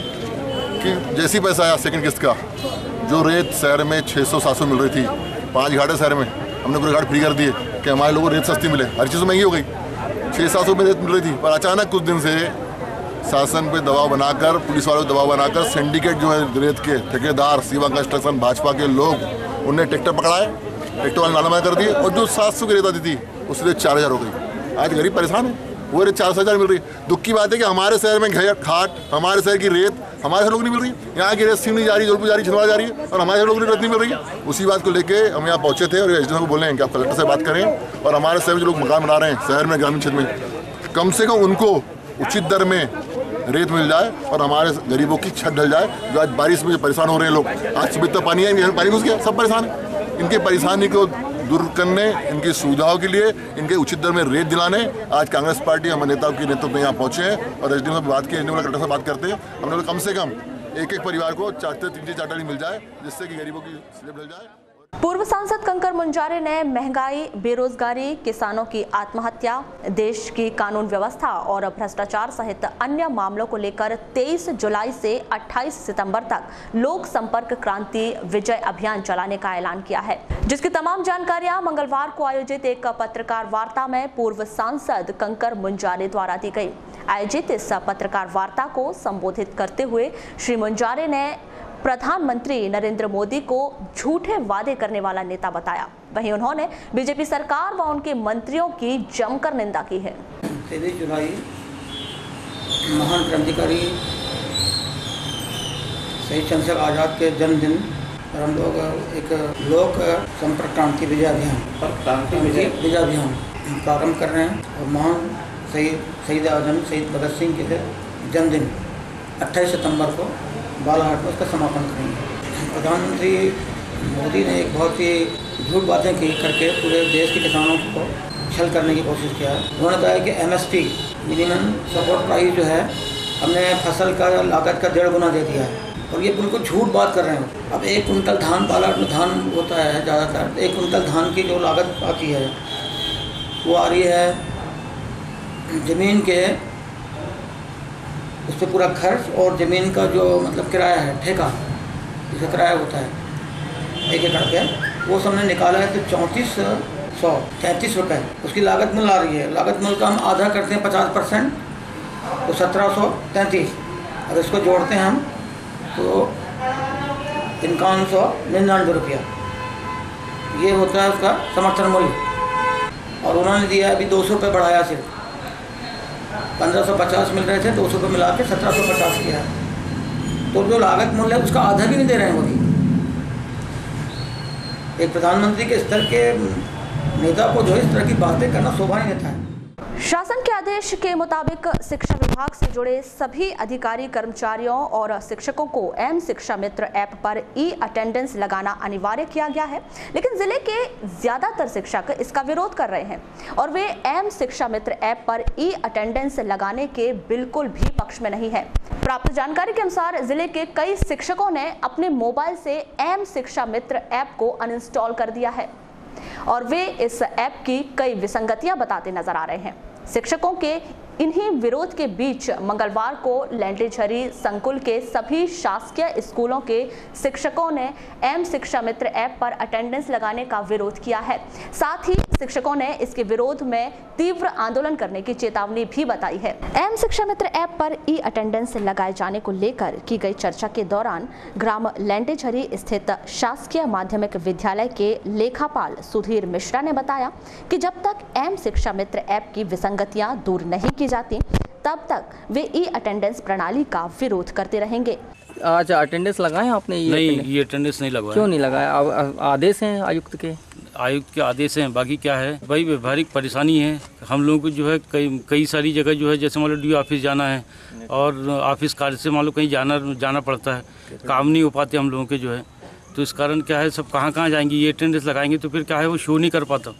कि जैसी पैसा आया सेकंड किस्त का, जो रेत शहर में छः सौ सात सौ मिल रही थी, पाँच घाटे शहर में हमने पूरे घाट फ्री कर दिए कि हमारे लोगों को रेत सस्ती मिले। हर चीज़ महंगी हो गई, छः सात सौ में रेत मिल रही थी। पर अचानक कुछ दिन से शासन पे दबाव बनाकर, पुलिस वालों को दबाव बनाकर सिंडिकेट जो है रेत के ठेकेदार, शिवा कंस्ट्रक्शन, भाजपा के लोग, उनने ट्रैक्टर पकड़ाए, ट्रैक्टर वाले नालामार कर दिए और जो सात सौ की रेत आती थी उससे रेत चार हज़ार हो गई। आज गरीब परेशान है, वो रेत चार सौ हज़ार मिल रही है। दुख की बात है कि हमारे शहर में घर खाट, हमारे शहर की रेत हमारे शहर लोग नहीं मिल रही। यहाँ की रेत सिवनी जा रही है, जौनपुर जा रही है, छिंदवाड़ा जा रही है और हमारे शहर लोगों की रेत नहीं मिल रही है। उसी बात को लेके हम यहाँ पहुँचे थे और एस डी को बोले हैं कि आप कलेक्टर से बात करें और हमारे शहर में जो लोग मकान बना रहे हैं शहर में ग्रामीण क्षेत्र में, कम से कम उनको उचित दर में रेत मिल जाए और हमारे गरीबों की छत ढल जाए। जो आज बारिश में जो परेशान हो रहे हैं लोग, आज सुबह तक पानी है, पानी घुस गया, सब परेशान है। इनके परेशानी को दूर करने, इनकी सुविधाओं के लिए, इनके उचित दर में रेत दिलाने आज कांग्रेस पार्टी हमारे नेताओं के नेतृत्व में यहाँ पहुँचे हैं और एस डी से बात की, एस डी कलेक्टर से बात करते हैं। हम लोग कम से कम एक एक परिवार को चार तीन चार मिल जाए जिससे कि गरीबों की स्लैब ढल जाए। पूर्व सांसद कंकर मुंजारे ने महंगाई, बेरोजगारी, किसानों की आत्महत्या, देश की कानून व्यवस्था और भ्रष्टाचार सहित अन्य मामलों को लेकर तेईस जुलाई से अट्ठाईस सितंबर तक लोक संपर्क क्रांति विजय अभियान चलाने का ऐलान किया है, जिसकी तमाम जानकारियां मंगलवार को आयोजित एक पत्रकार वार्ता में पूर्व सांसद कंकर मुंजारे द्वारा दी गई। आयोजित इस पत्रकार वार्ता को संबोधित करते हुए श्री मुंजारे ने प्रधानमंत्री नरेंद्र मोदी को झूठे वादे करने वाला नेता बताया। वहीं उन्होंने बीजेपी सरकार व उनके मंत्रियों की जमकर निंदा की है। तेईस जुलाई महान क्रांतिकारी शहीद चंद्रशेखर आजाद के जन्मदिन पर हम लोग एक लोक संपर्क क्रांति विजय अभियान विजय अभियान प्रारंभ कर रहे हैं और महान शहीद शहीद आजम शहीद भगत सिंह के जन्मदिन अट्ठाईस सितंबर को बालाघाट में उसका समापन करेंगे। प्रधानमंत्री मोदी ने एक बहुत ही झूठ बातें की करके पूरे देश के किसानों को छल करने की कोशिश किया है। उन्होंने कहा है कि एमएसपी मिनिमम सपोर्ट प्राइस जो है हमने फसल का लागत का डेढ़ गुना दे दिया है और ये बिल्कुल झूठ बात कर रहे हैं। अब एक कुंटल धान, बालाघाट में धान होता है ज़्यादातर, एक कुंटल धान की जो लागत आती है वो आ रही है ज़मीन के उस पर पूरा खर्च और ज़मीन का जो मतलब किराया है, ठेका जिसका किराया होता है एक एकड़ पे, वो सबने निकाला है तो चौंतीस सौ तैंतीस रुपये उसकी लागत मिल आ रही है। लागत मिल का हम आधा करते हैं पचास परसेंट तो सत्रह सौ तैंतीस, अगर इसको जोड़ते हैं हम तो इक्यावन सौ निन्यानवे रुपया ये होता है उसका समर्थन मूल्य। और उन्होंने दिया अभी दो सौ रुपये बढ़ाया, सिर्फ पंद्रह सौ पचास मिल रहे थे, दो सौ रुपये मिला के सत्रह सौ पचास किया। तो जो लागत मूल्य है उसका आधा भी नहीं दे रहे हैं मोदी। एक प्रधानमंत्री के स्तर के नेता को जो इस तरह की बातें करना शोभा नहीं देता है। शासन के आदेश के मुताबिक शिक्षा विभाग से जुड़े सभी अधिकारी, कर्मचारियों और शिक्षकों को एम शिक्षा मित्र ऐप पर ई अटेंडेंस लगाना अनिवार्य किया गया है, लेकिन जिले के ज्यादातर शिक्षक इसका विरोध कर रहे हैं और वे एम शिक्षा मित्र ऐप पर ई अटेंडेंस लगाने के बिल्कुल भी पक्ष में नहीं है। प्राप्त जानकारी के अनुसार जिले के कई शिक्षकों ने अपने मोबाइल से एम शिक्षा मित्र ऐप को अनइंस्टॉल कर दिया है और वे इस ऐप की कई विसंगतियां बताते नजर आ रहे हैं। शिक्षकों के इन्हीं विरोध के बीच मंगलवार को लैंटेझरी संकुल के सभी शासकीय स्कूलों के शिक्षकों ने एम शिक्षा मित्र ऐप पर अटेंडेंस लगाने का विरोध किया है। साथ ही शिक्षकों ने इसके विरोध में तीव्र आंदोलन करने की चेतावनी भी बताई है। एम शिक्षा मित्र ऐप पर ई अटेंडेंस लगाए जाने को लेकर की गई चर्चा के दौरान ग्राम लैंटेझरी स्थित शासकीय माध्यमिक विद्यालय के लेखापाल सुधीर मिश्रा ने बताया कि जब तक एम शिक्षा मित्र ऐप की विसंगतियां दूर नहीं की जाती तब तक वे ई अटेंडेंस प्रणाली का विरोध करते रहेंगे। आज अटेंडेंस लगाए आपने? ये नहीं, ये अटेंडेंस नहीं लगवाया। क्यों नहीं लगाया? आदेश हैं आयुक्त के? आयुक्त के आदेश हैं, बाकी क्या है भाई व्यवहारिक परेशानी है हम लोगों को। जो है कई कई सारी जगह जो है जैसे मान लो डी ऑफिस जाना है और ऑफिस कार्य से मान लो कहीं जाना जाना पड़ता है, काम नहीं हो पाते हम लोगों के जो है। तो इस कारण क्या है सब कहाँ कहाँ जाएंगे, ये अटेंडेंस लगाएंगे तो फिर क्या है वो शो नहीं कर पाता।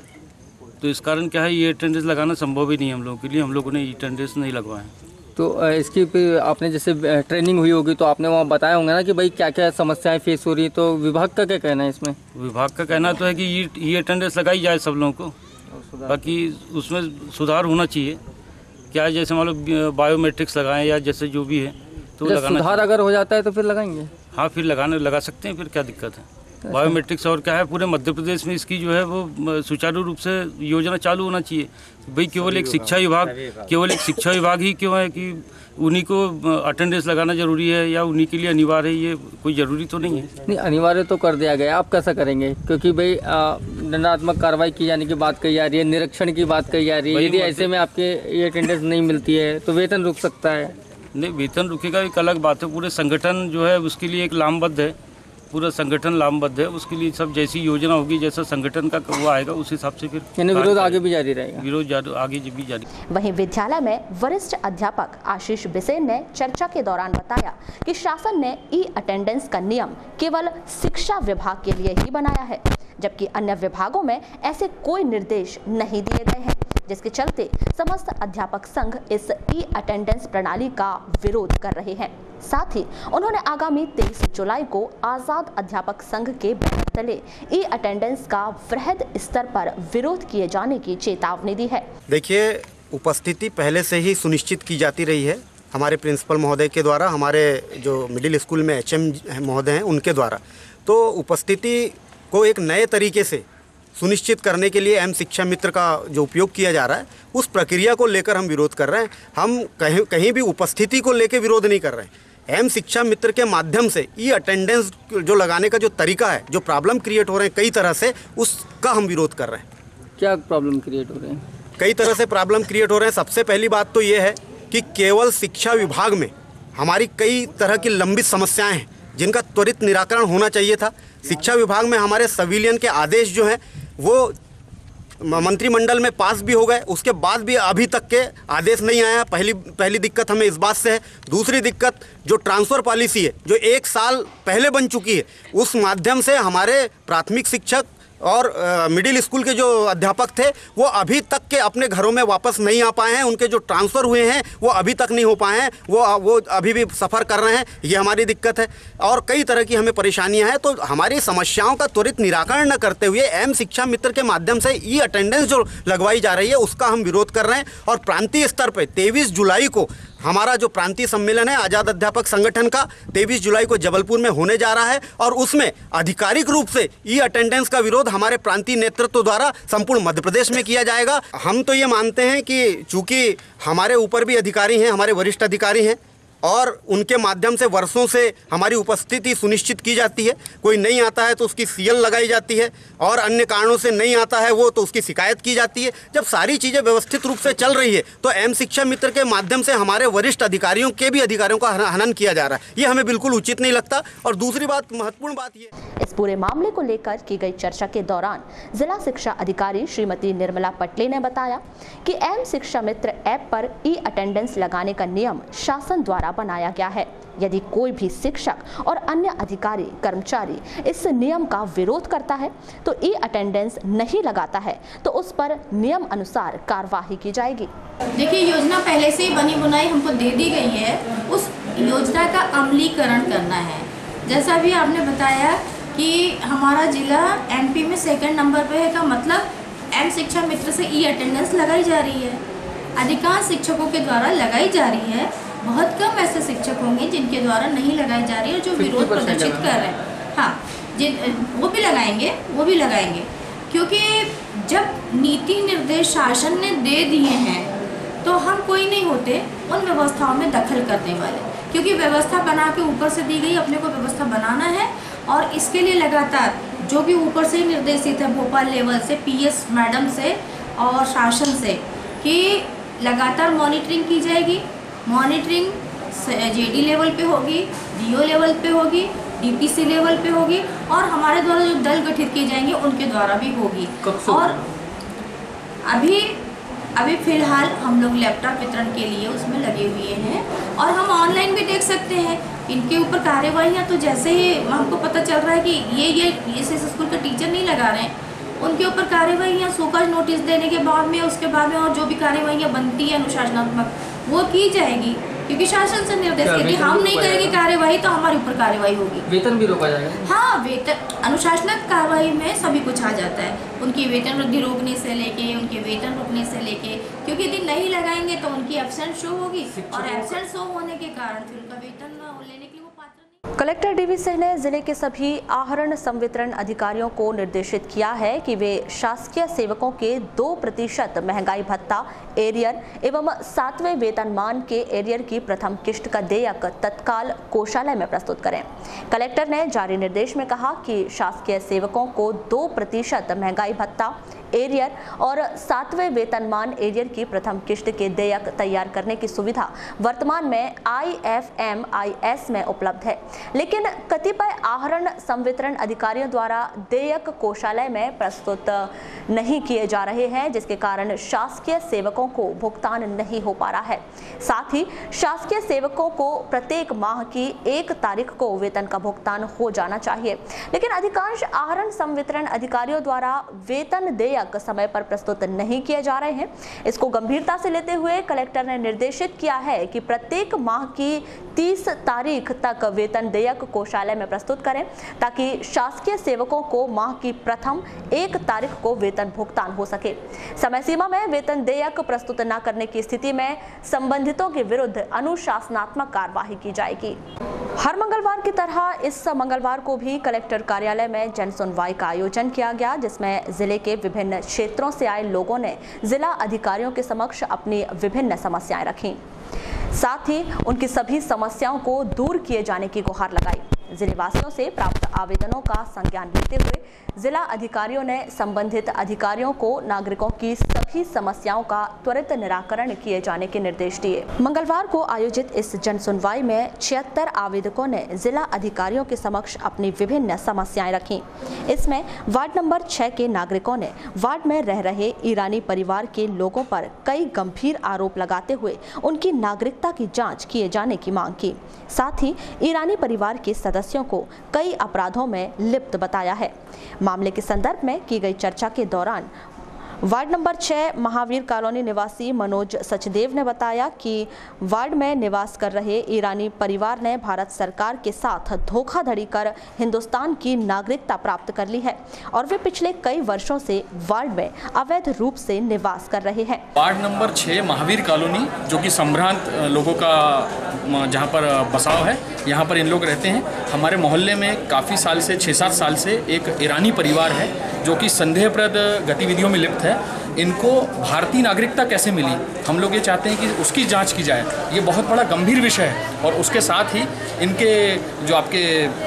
तो इस कारण क्या है ये अटेंडेंस लगाना संभव ही नहीं हम लोगों के लिए, हम लोगों ने अटेंडेंस नहीं लगवाए। तो इसकी फिर आपने जैसे ट्रेनिंग हुई होगी तो आपने वहाँ बताया होंगे ना कि भाई क्या क्या समस्याएं फेस हो रही है, तो विभाग का क्या कहना है इसमें? विभाग का कहना तो है कि ये ये अटेंडेंस लगाई जाए सब लोगों को, बाकी उसमें सुधार होना चाहिए। क्या जैसे मान लो बायोमेट्रिक्स लगाएं या जैसे जो भी है तो लगाना। सुधार अगर हो जाता है तो फिर लगाएंगे? हाँ फिर लगाने लगा सकते हैं, फिर क्या दिक्कत है। बायोमेट्रिक्स और क्या है पूरे मध्य प्रदेश में इसकी जो है वो सुचारू रूप से योजना चालू होना चाहिए। भाई केवल एक शिक्षा विभाग केवल एक शिक्षा विभाग ही क्यों है कि उन्हीं को अटेंडेंस लगाना जरूरी है या उन्हीं के लिए अनिवार्य है, ये कोई ज़रूरी तो नहीं है। नहीं, अनिवार्य तो कर दिया गया, आप कैसा करेंगे? क्योंकि भाई दंडात्मक कार्रवाई की जाने की बात कही जा रही है, निरीक्षण की बात कही जा रही है। यदि ऐसे में आपके ये अटेंडेंस नहीं मिलती है तो वेतन रुक सकता है। नहीं, वेतन रुकेगा एक अलग बात है। पूरे संगठन जो है उसके लिए एक लामबद्ध है, पूरा संगठन लामबद्ध है। उसके लिए सब जैसी योजना होगी जैसा संगठन का वो आएगा उस हिसाब से फिर यानी विरोध आगे भी जारी रहेगा। विरोध आगे भी जारी। वहीं विद्यालय में वरिष्ठ अध्यापक आशीष बिसेन ने चर्चा के दौरान बताया कि शासन ने ई अटेंडेंस का नियम केवल शिक्षा विभाग के लिए ही बनाया है, जबकि अन्य विभागों में ऐसे कोई निर्देश नहीं दिए गए हैं, जिसके चलते समस्त अध्यापक संघ इस ई अटेंडेंस प्रणाली का विरोध कर रहे हैं। साथ ही उन्होंने आगामी तेईस जुलाई को आजाद अध्यापक संघ के बैनर तले ई अटेंडेंस का वृहद स्तर पर विरोध किए जाने की चेतावनी दी है। देखिए, उपस्थिति पहले से ही सुनिश्चित की जाती रही है हमारे प्रिंसिपल महोदय के द्वारा, हमारे जो मिडिल स्कूल में एच एम महोदय हैं उनके द्वारा। तो उपस्थिति को एक नए तरीके से सुनिश्चित करने के लिए एम शिक्षा मित्र का जो उपयोग किया जा रहा है उस प्रक्रिया को लेकर हम विरोध कर रहे हैं। हम कहीं कहीं भी उपस्थिति को लेकर विरोध नहीं कर रहे हैं। एम शिक्षा मित्र के माध्यम से ई अटेंडेंस जो लगाने का जो तरीका है, जो प्रॉब्लम क्रिएट हो रहे हैं कई तरह से, उसका हम विरोध कर रहे हैं। क्या प्रॉब्लम क्रिएट हो रहे हैं? कई तरह से प्रॉब्लम क्रिएट हो रहे हैं। सबसे पहली बात तो ये है कि केवल शिक्षा विभाग में हमारी कई तरह की लंबित समस्याएं हैं जिनका त्वरित निराकरण होना चाहिए था। शिक्षा विभाग में हमारे सिविलियन के आदेश जो हैं वो मंत्रिमंडल में पास भी हो गए, उसके बाद भी अभी तक के आदेश नहीं आया। पहली पहली दिक्कत हमें इस बात से है। दूसरी दिक्कत जो ट्रांसफ़र पॉलिसी है जो एक साल पहले बन चुकी है, उस माध्यम से हमारे प्राथमिक शिक्षक और आ, मिडिल स्कूल के जो अध्यापक थे वो अभी तक के अपने घरों में वापस नहीं आ पाए हैं। उनके जो ट्रांसफ़र हुए हैं वो अभी तक नहीं हो पाए हैं, वो वो अभी भी सफ़र कर रहे हैं। ये हमारी दिक्कत है और कई तरह की हमें परेशानियां हैं। तो हमारी समस्याओं का त्वरित निराकरण न करते हुए एम शिक्षा मित्र के माध्यम से ई अटेंडेंस जो लगवाई जा रही है उसका हम विरोध कर रहे हैं। और प्रांतीय स्तर पर तेईस जुलाई को हमारा जो प्रांतीय सम्मेलन है आज़ाद अध्यापक संगठन का तेईस जुलाई को जबलपुर में होने जा रहा है और उसमें आधिकारिक रूप से ई अटेंडेंस का विरोध हमारे प्रांतीय नेतृत्व द्वारा संपूर्ण मध्य प्रदेश में किया जाएगा। हम तो ये मानते हैं कि चूंकि हमारे ऊपर भी अधिकारी हैं, हमारे वरिष्ठ अधिकारी हैं और उनके माध्यम से वर्षों से हमारी उपस्थिति सुनिश्चित की जाती है। कोई नहीं आता है तो उसकी सीएल लगाई जाती है और अन्य कारणों से नहीं आता है वो तो उसकी शिकायत की जाती है। जब सारी चीज़ें व्यवस्थित रूप से चल रही है तो एम शिक्षा मित्र के माध्यम से हमारे वरिष्ठ अधिकारियों के भी अधिकारियों का हनन किया जा रहा है, ये हमें बिल्कुल उचित नहीं लगता। और दूसरी बात, महत्वपूर्ण बात ये, इस पूरे मामले को लेकर की गई चर्चा के दौरान जिला शिक्षा अधिकारी श्रीमती निर्मला पटले ने बताया कि एम शिक्षा मित्र ऐप पर ई अटेंडेंस लगाने का नियम शासन द्वारा बनाया गया है। यदि कोई भी शिक्षक और अन्य अधिकारी कर्मचारी इस नियम का विरोध करता है तो ई अटेंडेंस नहीं लगाता है तो उस पर नियम अनुसार कार्यवाही की जाएगी। देखिए, योजना पहले से ही बनी बुनाई हमको दे दी गई है, उस योजना का अमलीकरण करना है। जैसा भी आपने बताया कि हमारा जिला एमपी में सेकंड नंबर पे है, का मतलब एम शिक्षा मित्र से ई अटेंडेंस लगाई जा रही है। अधिकांश शिक्षकों के द्वारा लगाई जा रही है। बहुत कम ऐसे शिक्षक होंगे जिनके द्वारा नहीं लगाई जा रही है और जो विरोध प्रदर्शित कर रहे हैं। हाँ, जिन वो भी लगाएंगे वो भी लगाएंगे क्योंकि जब नीति निर्देश शासन ने दे दिए हैं तो हम कोई नहीं होते उन व्यवस्थाओं में दखल करने वाले, क्योंकि व्यवस्था बना के ऊपर से दी गई, अपने को व्यवस्था बनाना है और इसके लिए लगातार जो भी ऊपर से निर्देशित है भोपाल लेवल से, पीएस मैडम से और शासन से कि लगातार मॉनिटरिंग की जाएगी। मॉनिटरिंग जेडी लेवल पे होगी, डीओ लेवल पे होगी, डीपीसी लेवल पे होगी और हमारे द्वारा जो दल गठित किए जाएंगे उनके द्वारा भी होगी। और अभी अभी फ़िलहाल हम लोग लैपटॉप वितरण के लिए उसमें लगे हुए हैं और हम ऑनलाइन भी देख सकते हैं इनके ऊपर कार्यवाहियाँ। तो जैसे ही हमको पता चल रहा है कि ये ये इस स्कूल के टीचर नहीं लगा रहे हैं, उनके ऊपर कार्यवाहियाँ शोकॉज नोटिस देने के बाद में उसके बाद में और जो भी कार्यवाहियाँ बनती है अनुशासनात्मक वो की जाएगी, क्योंकि शासन से निर्देश है कि हम नहीं करेंगे कार्यवाही तो हमारे ऊपर कार्यवाही होगी। वेतन भी रोका जाएगा? हाँ, वेतन अनुशासनात्मक कार्रवाई में सभी कुछ आ जाता है, उनकी वेतन वृद्धि रोकने से लेके उनके वेतन रोकने से लेके, क्योंकि यदि नहीं लगाएंगे तो उनकी एब्सेंट शो होगी और एब्सेंट शो होने के कारण फिर उनका वेतन लेने के लिए वो पात्र नहीं। कलेक्टर डीवी सिंह ने जिले के सभी आहरण संवितरण अधिकारियों को निर्देशित किया है कि वे शासकीय सेवकों के दो प्रतिशत महंगाई भत्ता एरियर एवं सातवें वेतनमान के एरियर की प्रथम किश्त का देयक तत्काल कोषालय में प्रस्तुत करें। कलेक्टर ने जारी निर्देश में कहा कि शासकीय सेवकों को दो प्रतिशत महंगाई भत्ता एरियर और सातवें वेतनमान एरियर की प्रथम किश्त के देयक तैयार करने की सुविधा वर्तमान में I F M I S में उपलब्ध है, लेकिन कतिपय आहरण संवितरण अधिकारियों द्वारा देयक कोषालय में प्रस्तुत नहीं किए जा रहे हैं, जिसके कारण शासकीय सेवकों को भुगतान नहीं हो पा रहा है। साथ ही शासकीय सेवकों को प्रत्येक माह की एक तारीख को वेतन का भुगतान हो जाना चाहिए, लेकिन अधिकांश आहरण संवितरण अधिकारियों द्वारा वेतन देयक समय पर प्रस्तुत नहीं किए जा रहे हैं। इसको गंभीरता से लेते हुए कलेक्टर ने निर्देशित किया है कि प्रत्येक माह की तीस तारीख तक वेतन देयक कोषालय में प्रस्तुत करें, ताकि शासकीय सेवकों को माह की प्रथम एक तारीख को वेतन भुगतान हो सके। समय सीमा में वेतन देयक प्रस्तुत न करने की स्थिति में संबंधितों के विरुद्ध अनुशासनात्मक कार्यवाही की जाएगी। हर मंगलवार की तरह इस मंगलवार को भी कलेक्टर कार्यालय में जन सुनवाई का आयोजन किया गया, जिसमें जिले के विभिन्न क्षेत्रों से आए लोगों ने जिला अधिकारियों के समक्ष अपनी विभिन्न समस्याएं रखीं। साथ ही उनकी सभी समस्याओं को दूर किए जाने की गुहार लगाई। जिले वासियों से प्राप्त आवेदनों का संज्ञान लेते हुए जिला अधिकारियों ने संबंधित अधिकारियों को नागरिकों की सभी समस्याओं का त्वरित निराकरण किए जाने के निर्देश दिए। मंगलवार को आयोजित इस जन सुनवाई में छिहत्तर आवेदकों ने जिला अधिकारियों के समक्ष अपनी विभिन्न समस्याएं रखी। इसमें वार्ड नंबर छह के नागरिकों ने वार्ड में रह रहे ईरानी परिवार के लोगों पर कई गंभीर आरोप लगाते हुए उनकी नागरिकता की जाँच किए जाने की मांग की। साथ ही ईरानी परिवार के सदस्यों को कई अपराधों में लिप्त बताया है। मामले के संदर्भ में की गई चर्चा के दौरान वार्ड नंबर छह महावीर कॉलोनी निवासी मनोज सचदेव ने बताया कि वार्ड में निवास कर रहे ईरानी परिवार ने भारत सरकार के साथ धोखाधड़ी कर हिंदुस्तान की नागरिकता प्राप्त कर ली है और वे पिछले कई वर्षों से वार्ड में अवैध रूप से निवास कर रहे हैं। वार्ड नंबर छह महावीर कॉलोनी, जो कि संभ्रांत लोगों का जहाँ पर बसाव है, यहाँ पर इन लोग रहते हैं। हमारे मोहल्ले में काफ़ी साल से छः सात साल से एक ईरानी परिवार है जो कि संदेहप्रद गतिविधियों में लिप्त है। इनको भारतीय नागरिकता कैसे मिली, हम लोग ये चाहते हैं कि उसकी जांच की जाए। ये बहुत बड़ा गंभीर विषय है। और उसके साथ ही इनके जो आपके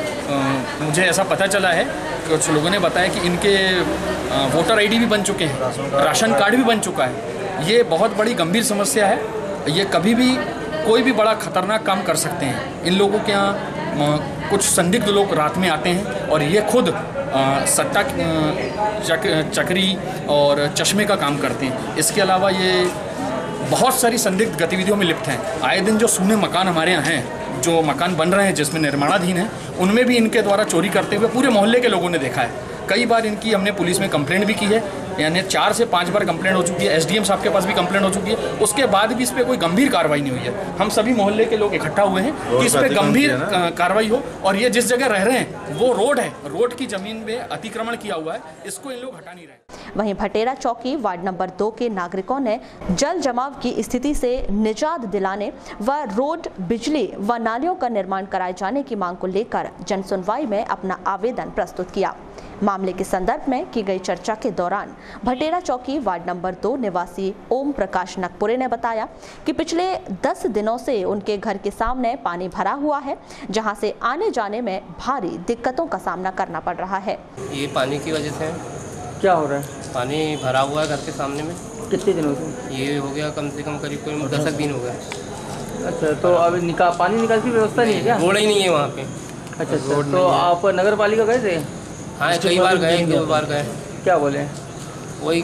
आ, मुझे ऐसा पता चला है, कुछ लोगों ने बताया कि इनके आ, वोटर आईडी भी बन चुके हैं, राशन कार्ड भी बन चुका है। ये बहुत बड़ी गंभीर समस्या है। ये कभी भी कोई भी बड़ा खतरनाक काम कर सकते हैं। इन लोगों के यहाँ कुछ संदिग्ध लोग रात में आते हैं और ये खुद आ, सट्टा चक, चक्री और चश्मे का काम करते हैं। इसके अलावा ये बहुत सारी संदिग्ध गतिविधियों में लिप्त हैं। आए दिन जो सूने मकान हमारे यहाँ हैं, जो मकान बन रहे हैं जिसमें निर्माणाधीन है, उनमें भी इनके द्वारा चोरी करते हुए पूरे मोहल्ले के लोगों ने देखा है। कई बार इनकी हमने पुलिस में कंप्लेंट भी की है, यानी चार से पाँच बार कंप्लेंट हो चुकी है, एसडीएम साहब के पास भी कंप्लेंट हो चुकी है, उसके बाद भी इस पर कोई गंभीर कार्रवाई नहीं हुई है। हम सभी मोहल्ले के लोग इकट्ठा हुए हैं कि इस पर गंभीर कार्रवाई हो, और ये जिस जगह रह रहे हैं वो रोड है, रोड की जमीन में अतिक्रमण किया हुआ है, इसको इन लोग हटा नहीं रहे। वहीं भटेरा चौकी वार्ड नंबर दो के नागरिकों ने जल जमाव की स्थिति से निजात दिलाने व रोड, बिजली व नालियों का निर्माण कराए जाने की मांग को लेकर जनसुनवाई में अपना आवेदन प्रस्तुत किया। मामले के संदर्भ में की गई चर्चा के दौरान भटेरा चौकी वार्ड नंबर दो निवासी ओम प्रकाश नकपुरे ने बताया कि पिछले दस दिनों से उनके घर के सामने पानी भरा हुआ है, जहां से आने जाने में भारी दिक्कतों का सामना करना पड़ रहा है। ये पानी की वजह से क्या हो रहा है? पानी भरा हुआ है घर के सामने में। कितने दिनों से? ये हो गया कम से कम करीब कोई दस दिन हो गया। अच्छा, तो अब निका पानी निकाल की व्यवस्था नहीं है क्या? रोड ही नहीं है वहाँ पे। अच्छा अच्छा, तो आप नगर पालिका गए थे? हाँ, कई बार गए, दो बार गए। क्या बोले? वही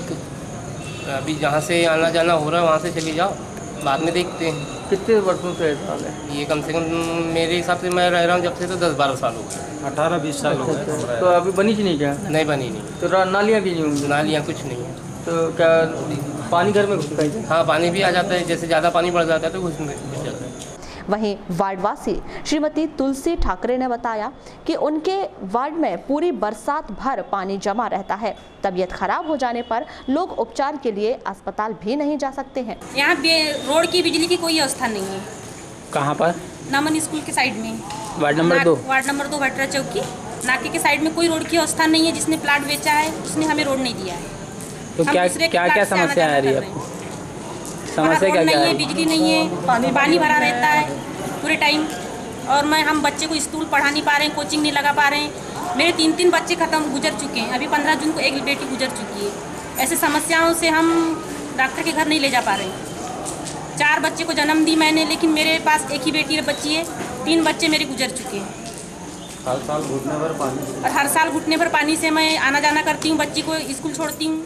अभी जहाँ से आना जाना हो रहा है वहाँ से चली जाओ, बाद में देखते हैं। कितने वर्षों से ऐसा है? ये कम से कम मेरे हिसाब से मैं रह रहा हूँ जब से तो दस बारह साल हो गए, अठारह बीस साल हो गए। तो अभी बनी नहीं क्या? नहीं बनी नहीं। तो नालियाँ भी नहीं होंगी? नालियाँ कुछ नहीं है। तो क्या पानी घर में घुस गई? हाँ, पानी भी आ जाता है, जैसे ज़्यादा पानी बढ़ जाता है तो घुस जाता है। वहीं वार्डवासी श्रीमती तुलसी ठाकरे ने बताया कि उनके वार्ड में पूरी बरसात भर पानी जमा रहता है। तबीयत खराब हो जाने पर लोग उपचार के लिए अस्पताल भी नहीं जा सकते हैं। यहाँ रोड की, बिजली की कोई व्यवस्था नहीं है। कहाँ पर? नमन स्कूल के साइड में, वार्ड नंबर दो वार्ड नंबर दो भटरा चौकी नाके के साइड में कोई रोड की व्यवस्था नहीं है। जिसने प्लाट बेचा है उसने हमें रोड नहीं दिया है। तो क्या क्या क्या समस्या आ रही है आपको? समस्या क्या क्या है? बिजली नहीं है, पानी पानी भरा रहता है पूरे टाइम, और मैं हम बच्चे को स्कूल पढ़ा नहीं पा रहे हैं, कोचिंग नहीं लगा पा रहे हैं। मेरे तीन तीन बच्चे खत्म गुजर चुके हैं। अभी पंद्रह जून को एक बेटी गुजर चुकी है। ऐसे समस्याओं से हम डॉक्टर के घर नहीं ले जा पा रहे हैं। चार बच्चे को जन्म दी मैंने, लेकिन मेरे पास एक ही बेटी बच्ची है, तीन बच्चे मेरे गुजर चुके हैं। हर साल घुटने भर पानी और हर साल घुटने भर पानी से मैं आना जाना करती हूँ, बच्ची को स्कूल छोड़ती हूँ।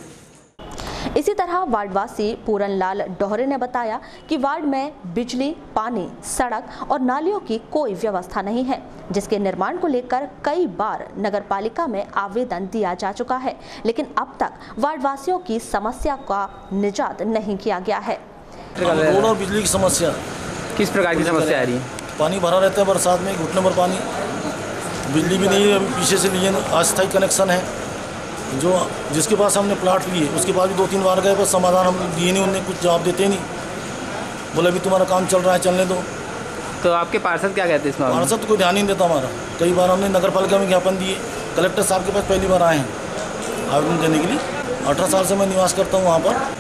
इसी तरह वार्डवासी पूरन लाल डोहरे ने बताया कि वार्ड में बिजली, पानी, सड़क और नालियों की कोई व्यवस्था नहीं है, जिसके निर्माण को लेकर कई बार नगरपालिका में आवेदन दिया जा चुका है, लेकिन अब तक वार्डवासियों की समस्या का निजात नहीं किया गया है। रोड और बिजली की समस्या। किस प्रकार की समस्या आ रही है? पानी भरा रहता है बरसात में, घुटने भर पानी। बिजली भी नहीं है, अभी पीछे से लिए अस्थायी कनेक्शन है, जो जिसके पास हमने प्लाट लिए उसके पास भी दो तीन बार गए, पर समाधान हम दिए नहीं, उन्हें कुछ जवाब देते नहीं। बोले अभी तुम्हारा काम चल रहा है, चलने दो। तो आपके पार्षद क्या कहते हैं इसमें? पार्षद तो कोई ध्यान नहीं देता हमारा। कई बार हमने नगर पालिका में ज्ञापन दिए, कलेक्टर साहब के पास पहली बार आए हैं आवेदन देने के लिए। अठारह साल से मैं निवास करता हूँ वहाँ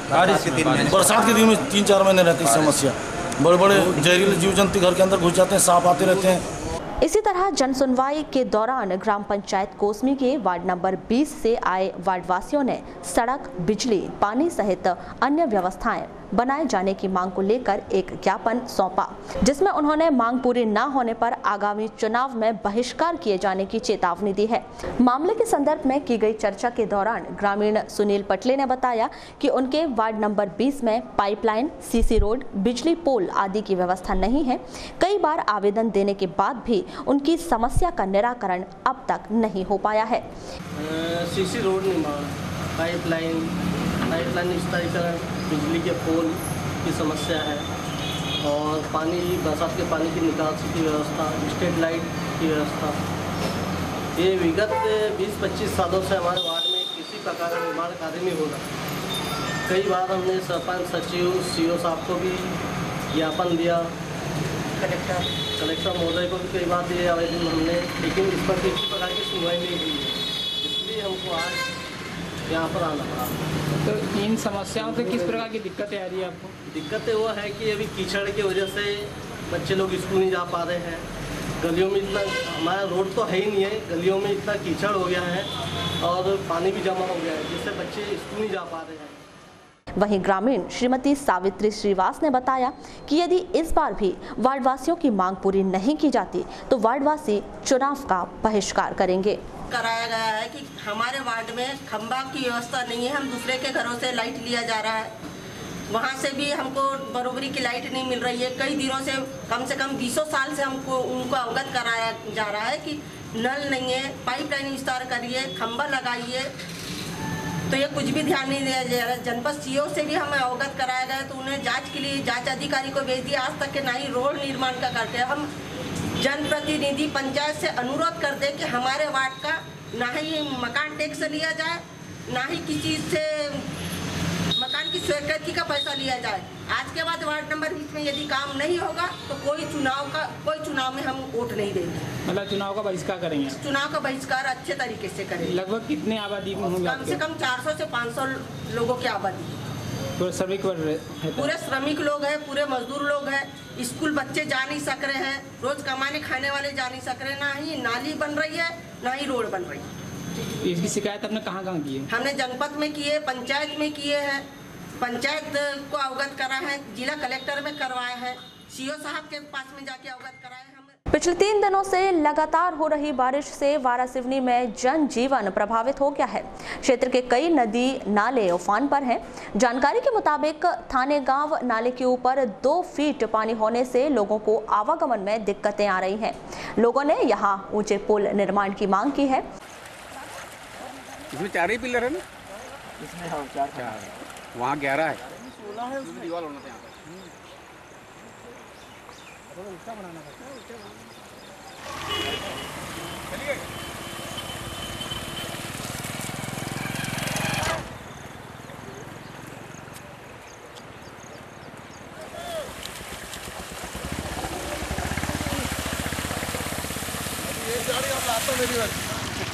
पर। बरसात के दिन में तीन चार महीने रहती है समस्या। बड़े बड़े जहरीले जीव जंतु घर के अंदर घुस जाते हैं, सांप आते रहते हैं। इसी तरह जनसुनवाई के दौरान ग्राम पंचायत कोसमी के वार्ड नंबर बीस से आए वार्डवासियों ने सड़क, बिजली, पानी सहित अन्य व्यवस्थाएं बनाए जाने की मांग को लेकर एक ज्ञापन सौंपा, जिसमें उन्होंने मांग पूरी न होने पर आगामी चुनाव में बहिष्कार किए जाने की चेतावनी दी है। मामले के संदर्भ में की गई चर्चा के दौरान ग्रामीण सुनील पटले ने बताया कि उनके वार्ड नंबर बीस में पाइपलाइन, सीसी रोड, बिजली पोल आदि की व्यवस्था नहीं है। कई बार आवेदन देने के बाद भी उनकी समस्या का निराकरण अब तक नहीं हो पाया है। सीसी रोड निर्माण, पाइपलाइन पाइपलाइन स्थायीकरण, बिजली के पोल की समस्या है, और पानी, बरसात के पानी की निकासी की व्यवस्था, स्ट्रीट लाइट की व्यवस्था। ये विगत बीस पच्चीस सालों से हमारे वार्ड में किसी प्रकार का निर्माण कार्य नहीं हो रहा। कई बार हमने सरपंच, सचिव, सीओ साहब को भी ज्ञापन दिया, कलेक्टर कलेक्टर महोदय को भी कई बार दिए आवेदन हमने, लेकिन इस पर किसी प्रकार की सुनवाई नहीं हुई है। इसलिए हमको आज यहाँ पर आना पड़ा। तो इन समस्याओं से किस प्रकार की दिक्कतें आ रही है आपको? दिक्कतें वो है कि अभी कीचड़ की वजह से बच्चे लोग स्कूल नहीं जा पा रहे हैं। गलियों में इतना, हमारा रोड तो है ही नहीं है, गलियों में इतना कीचड़ हो गया है और पानी भी जमा हो गया है, जिससे बच्चे स्कूल नहीं जा पा रहे हैं। वहीं ग्रामीण श्रीमती सावित्री श्रीवास ने बताया कि यदि इस बार भी वार्डवासियों की मांग पूरी नहीं की जाती तो वार्डवासी चुनाव का बहिष्कार करेंगे। कराया गया है कि हमारे वार्ड में खंबा की व्यवस्था नहीं है, हम दूसरे के घरों से लाइट लिया जा रहा है, वहाँ से भी हमको बरोबरी की लाइट नहीं मिल रही है। कई दिनों से, कम से कम बीसों साल से हमको उनको अवगत कराया जा रहा है कि नल नहीं है, पाइपलाइन विस्तार करिए, खंबा लगाइए। तो ये कुछ भी ध्यान नहीं दिया जा रहा। जनपद सीओ से भी हमें अवगत कराया गया तो उन्हें जांच के लिए जांच अधिकारी को भेज दिया। आज तक के ना ही रोड निर्माण का करते हैं। हम जनप्रतिनिधि पंचायत से अनुरोध करते हैं कि हमारे वार्ड का ना ही मकान टैक्स लिया जाए, ना ही किसी से मकान की स्वीकृति का पैसा लिया जाए। आज के बाद वार्ड नंबर बीस में यदि काम नहीं होगा तो कोई चुनाव का कोई चुनाव में हम वोट नहीं देंगे। मतलब चुनाव का बहिष्कार करेंगे? चुनाव का बहिष्कार अच्छे तरीके से करेंगे। लगभग कितने आबादी होंगे? कम से कम चार सौ से पाँच सौ लोगों की आबादी। पूरे श्रमिक पूरे श्रमिक लोग हैं, पूरे मजदूर लोग हैं। स्कूल बच्चे जा नहीं सक रहे हैं, रोज कमाने खाने वाले जा नहीं सक रहे। ना ही नाली बन रही है, ना ही रोड बन रही है। इसकी शिकायत आपने कहाँ कहाँ की है? हमने जनपद में किए, पंचायत में किए हैं, पंचायत को अवगत करा है, जिला कलेक्टर में करवाए हैं, सीओ साहब के पास में जाके अवगत कराए हैं। पिछले तीन दिनों से लगातार हो रही बारिश से वारासिवनी में जनजीवन प्रभावित हो गया है। क्षेत्र के कई नदी नाले उफान पर हैं। जानकारी के मुताबिक थाने गांव नाले के ऊपर दो फीट पानी होने से लोगों को आवागमन में दिक्कतें आ रही हैं। लोगों ने यहां ऊंचे पुल निर्माण की मांग की है। इसमें चार ही पिलर है ना? इसमें हाँ चार चार, वहाँ ग्यारह है। सोलह है, उसमें दीवार होना था यहाँ पर।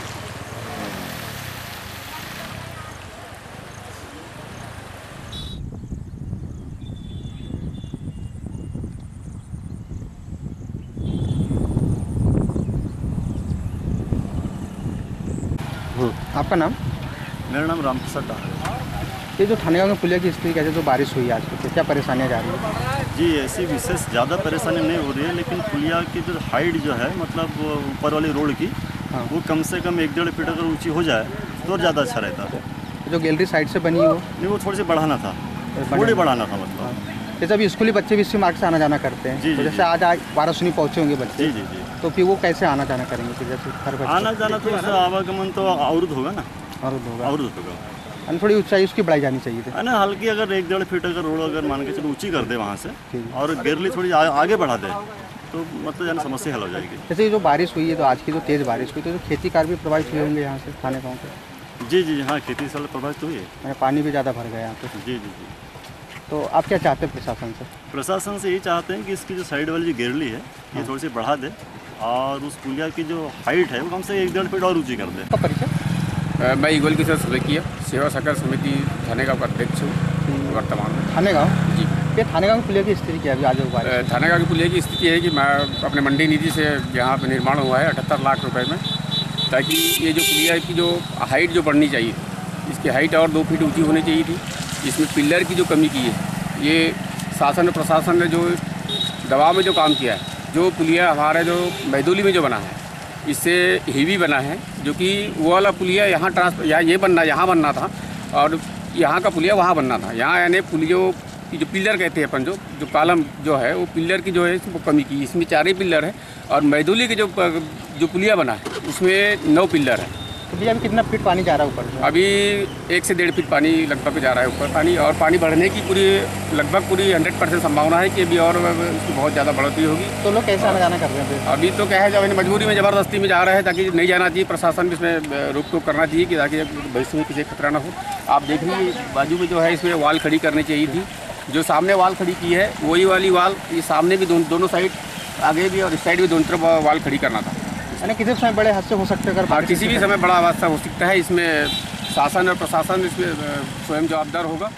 आपका नाम? मेरा नाम रामप्रसाद डार। ये जो थाने गाँव में पुलिया की स्थिति कैसे जो बारिश हुई आज तो क्या परेशानियाँ जा रही है? जी ऐसी विशेष ज़्यादा परेशानी नहीं हो रही है, लेकिन पुलिया की जो हाइट जो है मतलब ऊपर वाली रोड की हाँ। वो कम से कम एक डेढ़ फीट अगर ऊंची हो जाए तो ज़्यादा अच्छा रहता है। जो गैलरी साइड से बनी हो नहीं वो थोड़ी सी बढ़ाना था, थोड़ी बढ़ाना था मतलब। जैसे अभी स्कूली बच्चे भी इसी मार्ग से आना जाना करते हैं जी, तो जैसे आज आज वारासिवनी पहुँचे होंगे बच्चे जी जी जी तो फिर वो कैसे आना जाना करेंगे? फिर जैसे हर बच्चे आना जाना तो उससे आवागमन तो अवरुद्ध होगा ना, अवरुद्ध होगा अवरुद्ध होगा। थोड़ी ऊंचाई उसकी बढ़ाई जानी चाहिए थी ना, हल्की अगर एक डेढ़ फीट अगर रोड अगर मान के चलो ऊंची कर दे वहाँ से और गिरली थोड़ी आगे बढ़ा दे तो मतलब जाना समस्या हल हो जाएगी। जैसे ये जो बारिश हुई है तो आज की जो तेज़ बारिश हुई तो जो खेती कार्य भी प्रभावित हुए होंगे यहाँ से थाने गाँव के? जी जी हाँ खेती साल प्रभावित हुई है, पानी भी ज़्यादा भर गया यहाँ पे। जी जी जी। तो आप क्या चाहते हैं प्रशासन से? प्रशासन से ये चाहते हैं कि इसकी जो साइड वाली जो गिरली है ये थोड़ी सी बढ़ा दे और उस पुलिया की जो हाइट है वो कम से एक डेढ़ फीट और ऊँची कर दे। आपका परिचय? मैं ईगोल किशोर सुलेकिया सेवा सहकार समिति थाने गाँव का अध्यक्ष हूँ वर्तमान में। थाने गाँव जी, ये थाने गाँव की पुलिया की स्थिति क्या है आज? थाने गाँव की पुलिया की स्थिति है कि मैं अपने मंडी निधि से यहाँ पे निर्माण हुआ है अठहत्तर लाख रुपए में, ताकि ये जो पुलिया की जो हाइट जो बढ़नी चाहिए इसकी हाइट और दो फीट ऊँची होनी चाहिए थी। इसमें पिलर की जो कमी की है ये शासन और प्रशासन ने जो दबाव में जो काम किया है, जो पुलिया हमारे जो मैदोली में जो बना है इससे हेवी बना है, जो कि वो वाला पुलिया यहाँ ट्रांसफर यहाँ ये बनना यहाँ बनना था और यहाँ का पुलिया वहाँ बनना था। यहाँ यानी पुलियो की जो पिलर कहते हैं अपन जो जो कालम जो है वो पिलर की जो है वो कमी की, इसमें चार ही पिलर है और मैदोली के जो जो पुलिया बना है उसमें नौ पिलर है। तो भैया अभी कितना फीट पानी जा रहा है ऊपर? अभी एक से डेढ़ फीट पानी लगभग जा रहा है ऊपर पानी, और पानी बढ़ने की पूरी लगभग पूरी हंड्रेड परसेंट संभावना है कि अभी और बहुत ज़्यादा बढ़ोतरी होगी। तो लोग कैसे आना जाना कर रहे हैं? अभी तो क्या है जब मजबूरी में ज़बरदस्ती में जा रहे हैं, ताकि नहीं जाना चाहिए। प्रशासन भी इसमें रोक टोक करना चाहिए कि ताकि भविष्य में किसी खतरा ना हो। आप देख लीजिए बाजू में जो है इसमें वाल खड़ी करनी चाहिए थी, जो सामने वाल खड़ी की है वही वाली वाल ये सामने भी दोनों साइड आगे भी और इस साइड भी दोनों तरफ वाल खड़ी करना था। यानी किसी समय बड़े हादसे हो सकते हैं अगर हाँ, किसी भी समय बड़ा हादसा हो सकता है। इसमें शासन और प्रशासन इसमें स्वयं जवाबदार होगा।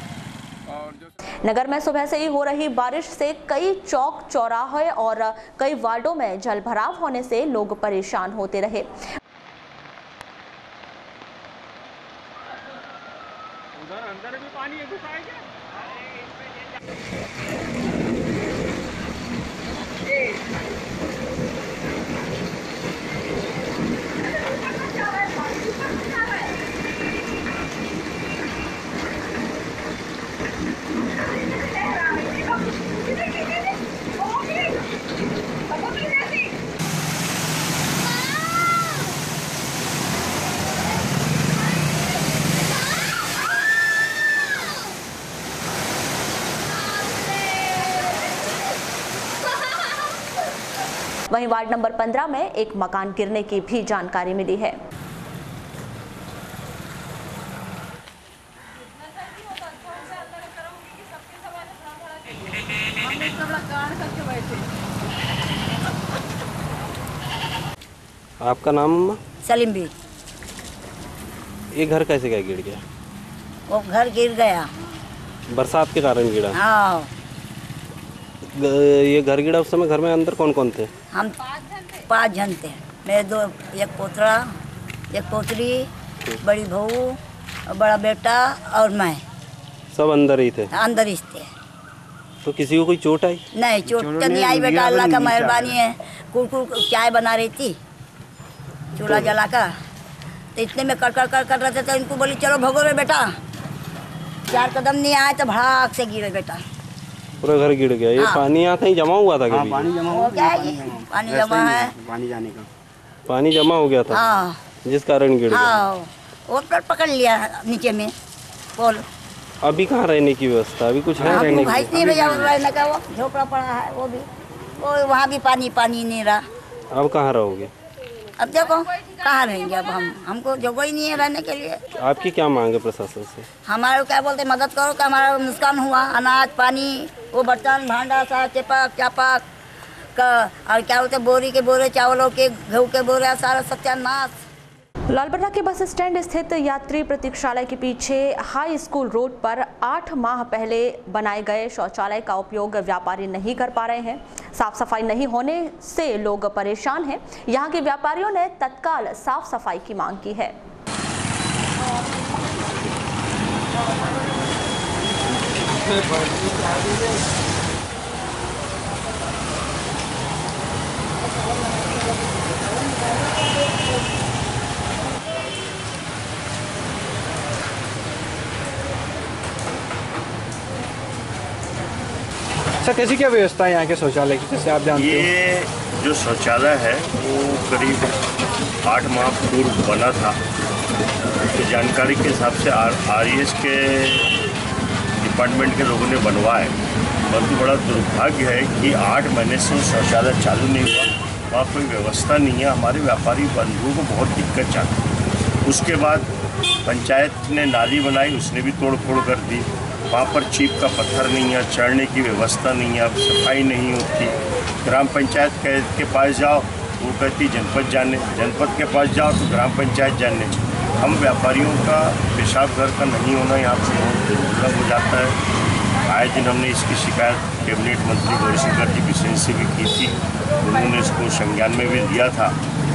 नगर में सुबह से ही हो रही बारिश से कई चौक चौराहे और कई वार्डों में जलभराव होने से लोग परेशान होते रहे। उधर अंदर भी पानी है, घुसा है क्या? वहीं वार्ड नंबर पंद्रह में एक मकान गिरने की भी जानकारी मिली है। आपका नाम? सलीम भी। ये घर कैसे क्या गिर गया? वो घर गिर गया, बरसात के कारण गिरा। हाँ। ये घर गिरा उस समय घर में अंदर कौन कौन थे? हम पाँच जन थे, मेरे दो, एक पोतरा, एक पोतरी, बड़ी बहू, बड़ा बेटा और मैं। सब अंदर ही थे? अंदर ही थे। तो किसी को कोई चोट आई? नहीं, चोट तो नहीं आई बेटा, अल्लाह का मेहरबानी है। कुरकुर चाय बना रही थी चूल्हा जला कर, तो इतने में कर कर कर कर रहे थे, तो इनको बोली चलो भगो रे बेटा। चार कदम नहीं आए तो भड़ाक से गिरे बेटा, पूरा घर गिर गया। ये हाँ। पानी यहाँ कहीं जमा हुआ था कभी? पानी जमा हो गया है, पानी जमा है, पानी जाने का पानी जमा हो गया था, हाँ। जिस कारण गिर गया। हाँ, वो पर पकड़ लिया नीचे में पोल। अभी कहाँ रहने की व्यवस्था? अभी कुछ है रहने भाई की? नहीं भैया, रहने का वो झोपड़ा पड़ा है, वो भी वो वहाँ भी पानी पानी नहीं रहा। अब कहाँ रहोगे? अब देखो कहाँ रहेंगे अब हम, हमको जगह ही नहीं है रहने के लिए। आपकी क्या मांग है प्रशासन से? हमारे क्या बोलते मदद करो कि हमारा नुकसान हुआ, अनाज पानी, वो बर्तन भांडा सा चेपक चापक का, और क्या बोलते बोरी के बोरे चावलों के, गेहूँ के बोरे, सारा सत्यानाश। लालबर्रा के बस स्टैंड स्थित यात्री प्रतीक्षालय के पीछे हाई स्कूल रोड पर आठ माह पहले बनाए गए शौचालय का उपयोग व्यापारी नहीं कर पा रहे हैं। साफ सफाई नहीं होने से लोग परेशान हैं। यहां के व्यापारियों ने तत्काल साफ सफाई की मांग की है। सर कैसी क्या व्यवस्था है यहाँ के शौचालय की, जैसे आप जानते हैं? ये जो शौचालय है वो करीब आठ माह पूर्व बना था। तो जानकारी के हिसाब से आर आर ई एस के डिपार्टमेंट के लोगों ने बनवाए, परंतु बड़ा दुर्भाग्य है कि आठ महीने से शौचालय चालू नहीं हुआ, वहाँ कोई व्यवस्था नहीं है। हमारे व्यापारी बंधुओं को बहुत दिक्कत चाहती। उसके बाद पंचायत ने नाली बनाई, उसने भी तोड़ फोड़ कर दी। वहाँ पर चीप का पत्थर नहीं है, चढ़ने की व्यवस्था नहीं है, सफाई नहीं होती। ग्राम पंचायत के, के पास जाओ वो कहती जनपद जाने, जनपद के पास जाओ तो ग्राम पंचायत जाने। हम व्यापारियों का पेशाब घर का नहीं होना यहाँ पर बहुत दुर्लभ हो जाता है। आए दिन हमने इसकी शिकायत कैबिनेट मंत्री गौरीशंकर जी किशन से भी की थी, उन्होंने इसको संज्ञान में भी लिया था।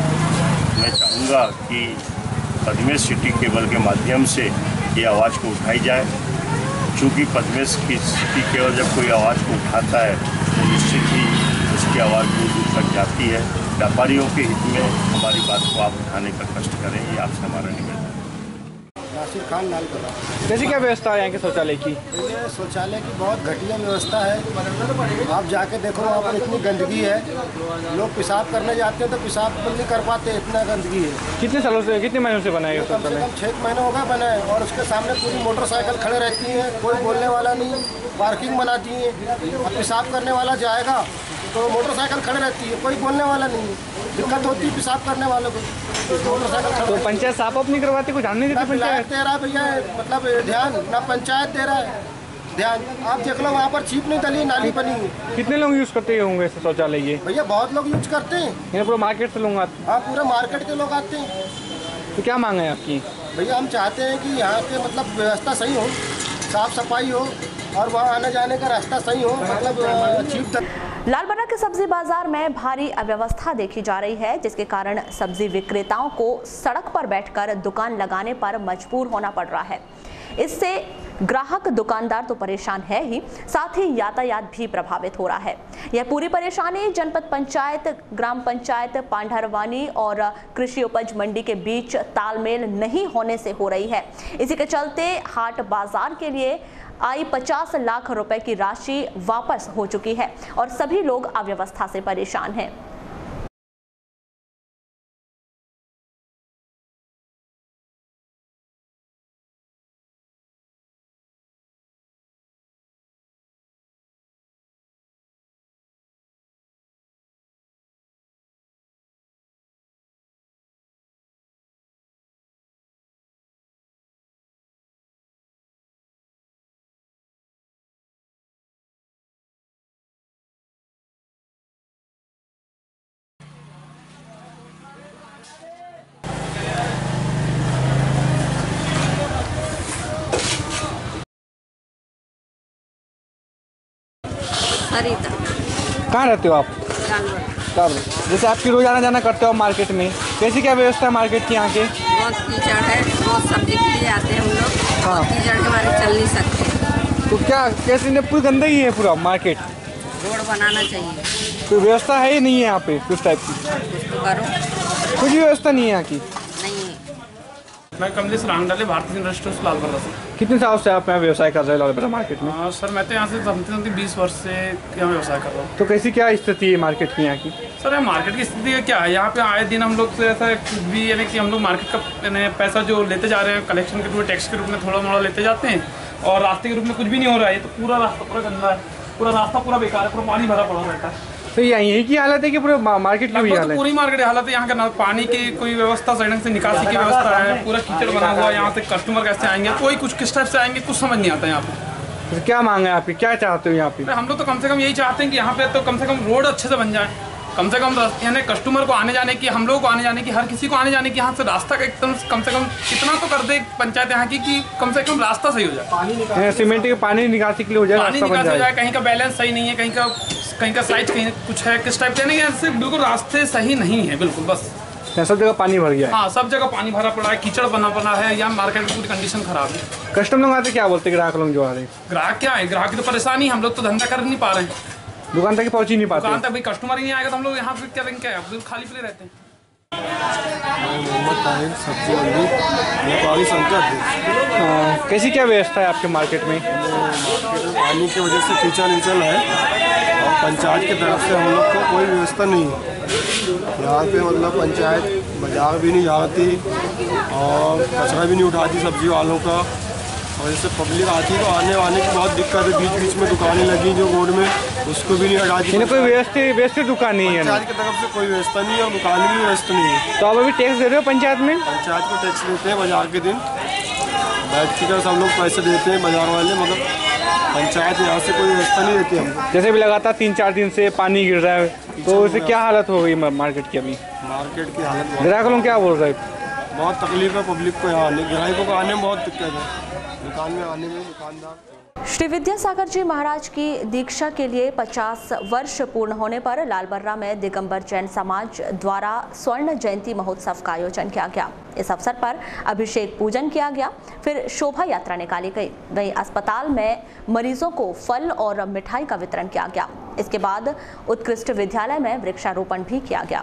मैं चाहूँगा कि पद्मेश सिटी केबल के माध्यम से ये आवाज़ को उठाई जाए, चूँकि पद्मेश की सिटी केबल जब कोई आवाज़ को उठाता है तो निश्चित ही उसकी आवाज़ दूर दूर तक जाती है। व्यापारियों के हित में हमारी बात को आप उठाने का कष्ट करें, ये आपसे हमारा निवेदन है। नासिर खान लालबर्रा। कैसी क्या व्यवस्था है यहाँ के शौचालय की? ये शौचालय की बहुत घटिया व्यवस्था है। आप जाके देखो वहाँ पर इतनी गंदगी है, लोग पेशाब करने जाते हैं तो पेशाब नहीं कर पाते, इतना गंदगी है। कितने सालों से, कितने महीनों से बना है कम से कम छः महीने हो गए बने, और उसके सामने पूरी मोटरसाइकिल खड़े रहती हैं, कोई बोलने वाला नहीं। पार्किंग बना दी है, अब पेशाब करने वाला जाएगा तो मोटरसाइकिल खड़े रहती है, कोई बोलने वाला नहीं। दिक्कत होती है पेशाब करने वालों को, मोटरसाइकिल। तो पंचायत साफ नहीं करवाती, कुछ ध्यान नहीं देती पंचायत? दे रहा है भैया, मतलब ध्यान ना पंचायत दे रहा है ध्यान। आप देख लो वहाँ पर छीप नहीं डली, नाली बनी है। कितने लोग यूज करते होंगे शौचालय ये? भैया बहुत लोग यूज करते हैं, ये पूरा मार्केट से लोग आते? हाँ, पूरे मार्केट के लोग आते हैं। तो क्या मांग है आपकी? भैया हम चाहते हैं कि यहाँ के मतलब व्यवस्था सही हो, साफ सफाई हो, और वहाँ आने जाने का रास्ता सही हो, मतलब छीप तक। लालबर्रा के सब्जी बाजार में भारी अव्यवस्था देखी जा रही है, जिसके कारण सब्जी विक्रेताओं को सड़क पर बैठकर दुकान लगाने पर मजबूर होना पड़ रहा है। इससे ग्राहक दुकानदार तो परेशान है ही, साथ ही यातायात भी प्रभावित हो रहा है। यह पूरी परेशानी जनपद पंचायत, ग्राम पंचायत पांढरवानी और कृषि उपज मंडी के बीच तालमेल नहीं होने से हो रही है। इसी के चलते हाट बाजार के लिए आई पचास लाख रुपए की राशि वापस हो चुकी है और सभी लोग अव्यवस्था से परेशान हैं। सरिता। कहाँ रहते हो आप? कब? जैसे आपकी रोज आना जाना करते हो मार्केट में, कैसी क्या व्यवस्था है मार्केट की यहाँ के? बहुत कीचड़ है, रोज सब्जी के लिए आते हैं हम लोग। हाँ। कीचड़ के मारे चल नहीं सकते। तो क्या कैसे ने पूरी गंदगी है पूरा मार्केट? रोड बनाना चाहिए। कोई व्यवस्था है ही नहीं है यहाँ पे कुछ टाइप की? कुछ तो करो। कुछ भी व्यवस्था नहीं है यहाँ की? मैं कमलेश रांगडाले, भारतीय इंडस्ट्रीज लालबर्रा से। कितने साल से आप यहाँ व्यवसाय कर रहे हैं लालबर्रा मार्केट में? आ, सर मैं तो यहाँ से समथिंग समथिंग बीस वर्ष से यहाँ व्यवसाय कर रहा हूँ। तो कैसी क्या स्थिति है मार्केट की यहाँ की? सर यहाँ मार्केट की स्थिति क्या है, यहाँ पे आए दिन हम लोग से ऐसा कुछ भी यानी कि हम लोग मार्केट का यानी पैसा जो लेते जा रहे हैं कलेक्शन के रूप में, टैक्स के रूप में थोड़ा मोड़ा लेते जाते हैं और रास्ते के रूप में कुछ भी नहीं हो रहा है। तो पूरा रास्ता पूरा गंदा है, पूरा रास्ता पूरा बेकार है, पूरा पानी भरा पड़ा रहता है। तो यही की हालत है कि पूरे मार्केट की भी हालत है? पूरी मार्केट हालत है यहाँ का, ना पानी की कोई व्यवस्था, सड़क से निकासी की व्यवस्था है, पूरा कीचड़ बना हुआ है। यहाँ से कस्टमर कैसे आएंगे, कोई कुछ किस टाइप से आएंगे, कुछ समझ नहीं आता यहाँ पे। तो क्या मांग है आपकी, क्या चाहते हो यहाँ पे? हम लोग तो कम से कम यही चाहते हैं कि यहाँ पे तो कम से कम रोड अच्छे से बन जाए, कम से कम यानी कस्टमर को आने जाने की, हम लोग को आने जाने की, हर किसी को आने जाने की यहाँ से रास्ता का एकदम कम से कम इतना तो कर दे पंचायत यहाँ की कि कम से कम रास्ता सही हो जाए। सीमेंट के पानी निकासी के लिए हो जाए, पानी निकासी हो जाए, कहीं का बैलेंस सही नहीं है, कहीं का कहीं का साइज कहीं कुछ है, किस टाइप से नहीं है, ऐसे बिल्कुल रास्ते सही नहीं है बिल्कुल। बस सब जगह पानी भर गया है। हाँ, सब जगह पानी भरा पड़ा है, कीचड़ बना पड़ा है, या मार्केट की पूरी कंडीशन खराब है। कस्टमर लोग आते क्या बोलते, ग्राहक लोग जो आ रहे हैं? ग्राहक क्या है, ग्राहक की तो परेशानी, हम लोग तो धंधा कर नहीं पा रहे हैं, दुकान तक पहुंच ही नहीं पाते। दुकान तक भाई कस्टमर ही नहीं आएगा तो हम लोग यहाँ पे क्या करेंगे, क्या खाली पड़े रहते हैं। मोहम्मद ताहिर, सब्जी मंडी नेपाली संकट। कैसी क्या व्यवस्था है आपके मार्केट में? पानी की वजह से कीचड़ विचल है और पंचायत की तरफ से हम लोग को कोई व्यवस्था नहीं है यहाँ पे। मतलब पंचायत बाजार भी नहीं जाती और कचरा भी नहीं उठाती सब्जी वालों का, और जैसे पब्लिक आती है तो आने वाने की बहुत दिक्कत है। बीच बीच में दुकानें लगी जो रोड में, उसको भी नहीं हटाती। कोई व्यवस्थित व्यवस्थित दुकान नहीं है पंचायत की तरफ से, कोई व्यवस्था नहीं है और दुकान भी व्यवस्था नहीं है। तो आप अभी टैक्स दे रहे हो पंचायत में? पंचायत को टैक्स देते हैं बाजार के दिन, बैठ के सब लोग पैसे देते हैं बाजार वाले, मगर पंचायत यहाँ से कोई व्यवस्था नहीं देती हमको। जैसे भी लगातार तीन चार दिन से पानी गिर रहा है, तो उससे क्या हालत हो गई मार्केट की? अभी मार्केट की हालत, ग्राहक लोग क्या बोल रहे हैं? बहुत तकलीफ है पब्लिक को, यहाँ ग्राहकों को आने में बहुत दिक्कत है, दुकान में आने में। दुकानदार श्री विद्यासागर जी महाराज की दीक्षा के लिए पचास वर्ष पूर्ण होने पर लालबर्रा में दिगंबर जैन समाज द्वारा स्वर्ण जयंती महोत्सव का आयोजन किया गया। इस अवसर पर अभिषेक पूजन किया गया, फिर शोभा यात्रा निकाली गई। वहीं अस्पताल में मरीजों को फल और मिठाई का वितरण किया गया। इसके बाद उत्कृष्ट विद्यालय में वृक्षारोपण भी किया गया।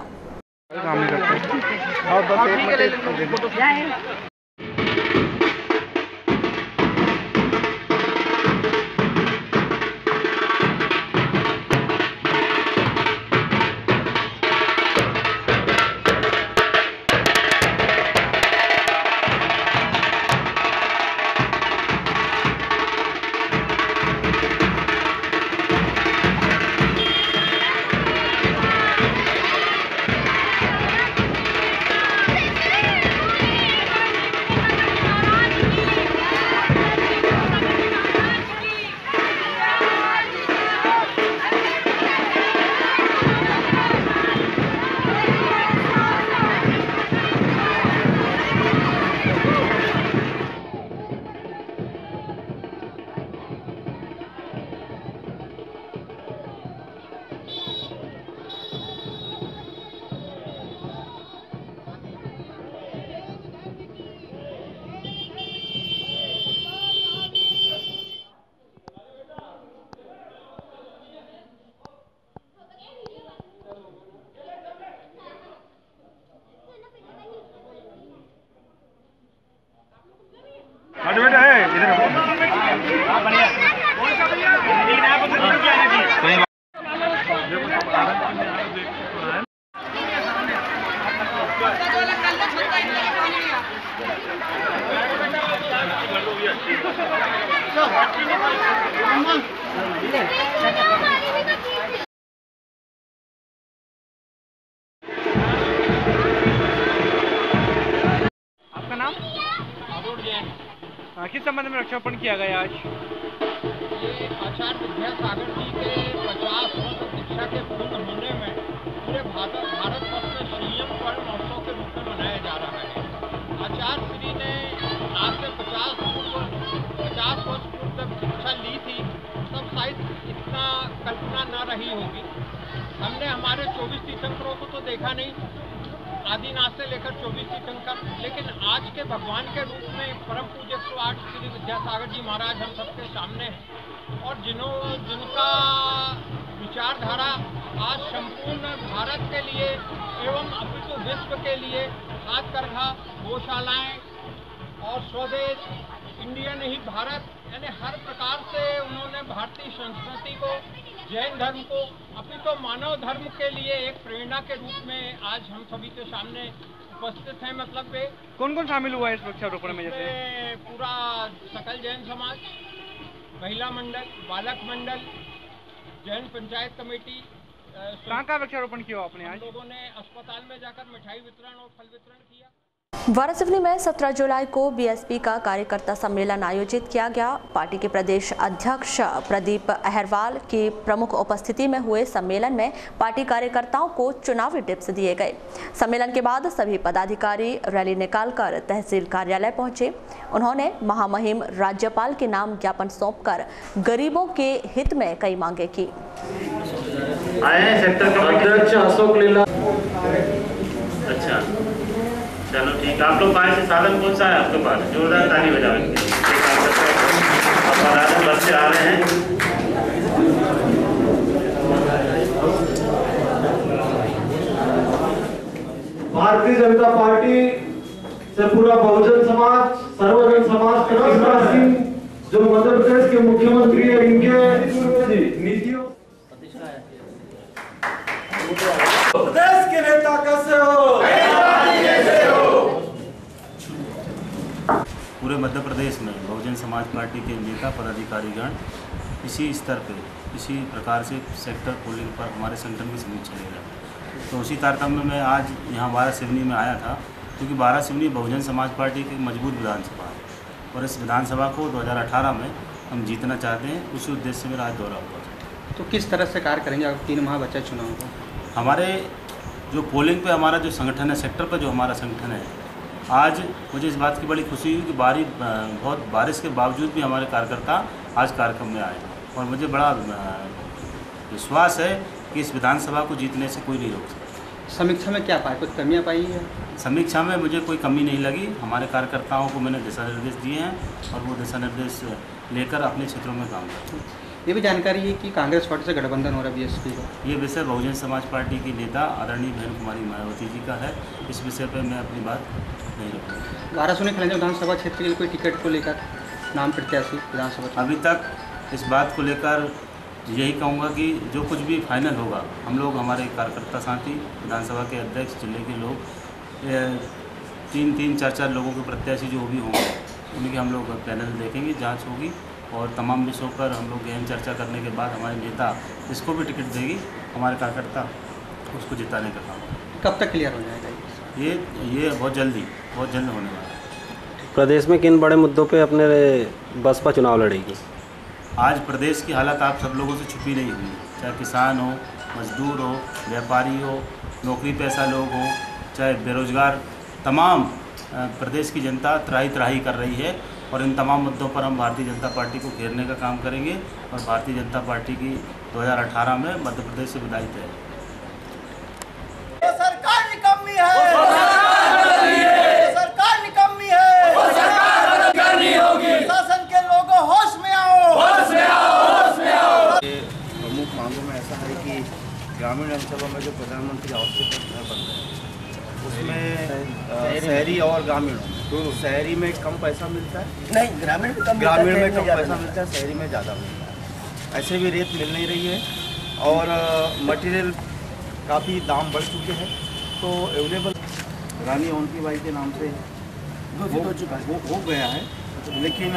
आपका नाम? किस संबंध में वृक्षारोपण किया गया आज? ये आचार्य विद्यासागर जी के पचास वर्ष दीक्षा के पूर्ण होने में पूरे भारत भारतवर्ष में संयम पर महोत्सव के रूप में मनाया जा रहा है। आचार्य श्री ने आज से पचास पूर्व पचास वर्ष पूर्व जब दीक्षा ली थी तब शायद इतना कल्पना न रही होगी। हमने हमारे चौबीस तीर्थंकरों को तो देखा नहीं, आदिनाथ से लेकर चौबीस तीर्थंकर, लेकिन आज के भगवान के रूप में परम पूज्य एक सौ आठ श्री विद्यासागर जी महाराज हम सबके सामने हैं और जिन्हों जिनका विचारधारा आज संपूर्ण भारत के लिए एवं अपितु विश्व के लिए हाथ करघा, गौशालाएं और स्वदेश, इंडिया नहीं भारत, यानी हर प्रकार से उन्होंने भारतीय संस्कृति को, जैन धर्म को, अपितु मानव धर्म के लिए एक प्रेरणा के रूप में आज हम सभी के सामने उपस्थित हैं। मतलब वे कौन कौन शामिल हुआ है इस वृक्षारोपण में? जैसे पूरा सकल जैन समाज, महिला मंडल, बालक मंडल, जैन पंचायत कमेटी। कहाँ का वृक्षारोपण किया आपने आज? लोगों ने अस्पताल में जाकर मिठाई वितरण और फल वितरण किया। वारासिवनी में सत्रह जुलाई को बीएसपी का कार्यकर्ता सम्मेलन आयोजित किया गया। पार्टी के प्रदेश अध्यक्ष प्रदीप अहरवाल की प्रमुख उपस्थिति में हुए सम्मेलन में पार्टी कार्यकर्ताओं को चुनावी टिप्स दिए गए। सम्मेलन के बाद सभी पदाधिकारी रैली निकालकर तहसील कार्यालय पहुंचे। उन्होंने महामहिम राज्यपाल के नाम ज्ञापन सौंपकर गरीबों के हित में कई मांगे की। अध्यक्ष अशोक लीला। अच्छा, चलो ठीक। आप लोग पास से साधन कौन सा है आपके पास? जोरदार ताली बजाओ इनके लिए। बस से आ रहे हैं। भारतीय जनता पार्टी से पूरा बहुजन समाज, सर्वजन समाज के शिवराज सिंह जो मध्य प्रदेश के मुख्यमंत्री है, इनके नीतियों प्रदेश के नेता कैसे हो? पूरे मध्य प्रदेश में बहुजन समाज पार्टी के नेता पदाधिकारीगण इसी स्तर पे, इसी प्रकार से सेक्टर पोलिंग पर हमारे संगठन की समीक्षा ले रहे हैं। तो उसी तारतम्य में आज यहाँ वारासिवनी में आया था, क्योंकि वारासिवनी बहुजन समाज पार्टी की मजबूत विधानसभा है और इस विधानसभा को दो हज़ार अठारह में हम जीतना चाहते हैं। उसी उद्देश्य से मेरा आज दौरा हुआ। तो किस तरह से कार्य करेंगे? आप तीन माह बचा चुनाव को। हमारे जो पोलिंग पे हमारा जो संगठन है, सेक्टर पर जो हमारा संगठन है, आज मुझे इस बात की बड़ी खुशी हुई कि बारी बहुत बारिश के बावजूद भी हमारे कार्यकर्ता आज कार्यक्रम में आए और मुझे बड़ा विश्वास है कि इस विधानसभा को जीतने से कोई नहीं रोक सकता। समीक्षा में क्या पाए? कुछ कमियां पाई है? समीक्षा में मुझे कोई कमी नहीं लगी। हमारे कार्यकर्ताओं को मैंने दिशा निर्देश दिए हैं और वो दिशा निर्देश लेकर अपने क्षेत्रों में काम करते हैं। ये भी जानकारी है कि कांग्रेस पार्टी से गठबंधन हो रहा है बीएसपी का। ये विषय बहुजन समाज पार्टी की नेता आदरणीय बहन कुमारी मायावती जी का है। इस विषय पर मैं अपनी बात नहीं रखूँगा। वारासिवनी खलंजा विधानसभा क्षेत्र के लिए कोई टिकट को लेकर नाम प्रत्याशी विधानसभा? अभी तक इस बात को लेकर यही कहूँगा कि जो कुछ भी फाइनल होगा, हम लोग हमारे कार्यकर्ता साथी, विधानसभा के अध्यक्ष, जिले के लोग, तीन तीन चार चार लोगों के प्रत्याशी जो भी होंगे उनके हम लोग पैनल देखेंगे, जांच होगी और तमाम विषयों पर हम लोग गहन चर्चा करने के बाद हमारे नेता जिसको भी टिकट देगी, हमारे कार्यकर्ता उसको जिताने का काम। कब तक क्लियर हो जाएगा ये? ये बहुत जल्दी, बहुत जल्द होने वाला है। प्रदेश में किन बड़े मुद्दों पे अपने बसपा चुनाव लड़ेगी? आज प्रदेश की हालत आप सब लोगों से छुपी नहीं हुई, चाहे किसान हो, मजदूर हो, व्यापारी हो, नौकरी पेशा लोग हो, चाहे बेरोजगार, तमाम प्रदेश की जनता त्राही त्राही कर रही है और इन तमाम मुद्दों पर हम भारतीय जनता पार्टी को घेरने का काम करेंगे और भारतीय जनता पार्टी की दो हज़ार अठारह में मध्य प्रदेश से विदाई तय है। सरकार निकम्मी है, सरकार निकम्मी है, सरकार करनी होगी। शासन के लोगों होश में आओ, होश में आओ, होश में आओ। प्रमुख मांगों में ऐसा है कि ग्रामीण अंचलों में जो प्रधानमंत्री आवास योजना बन रहे हैं उसमें शहरी और ग्रामीण दोनों, शहरी में कम पैसा मिलता है, नहीं ग्रामीण में कम ग्रामीण में कम पैसा मिलता है, शहरी में ज़्यादा मिलता है। ऐसे भी रेट मिल नहीं रही है और मटेरियल काफ़ी दाम बढ़ चुके हैं। तो अवेलेबल रानी ओंकी बाई के नाम से वो हो चुका है, वो हो गया है, लेकिन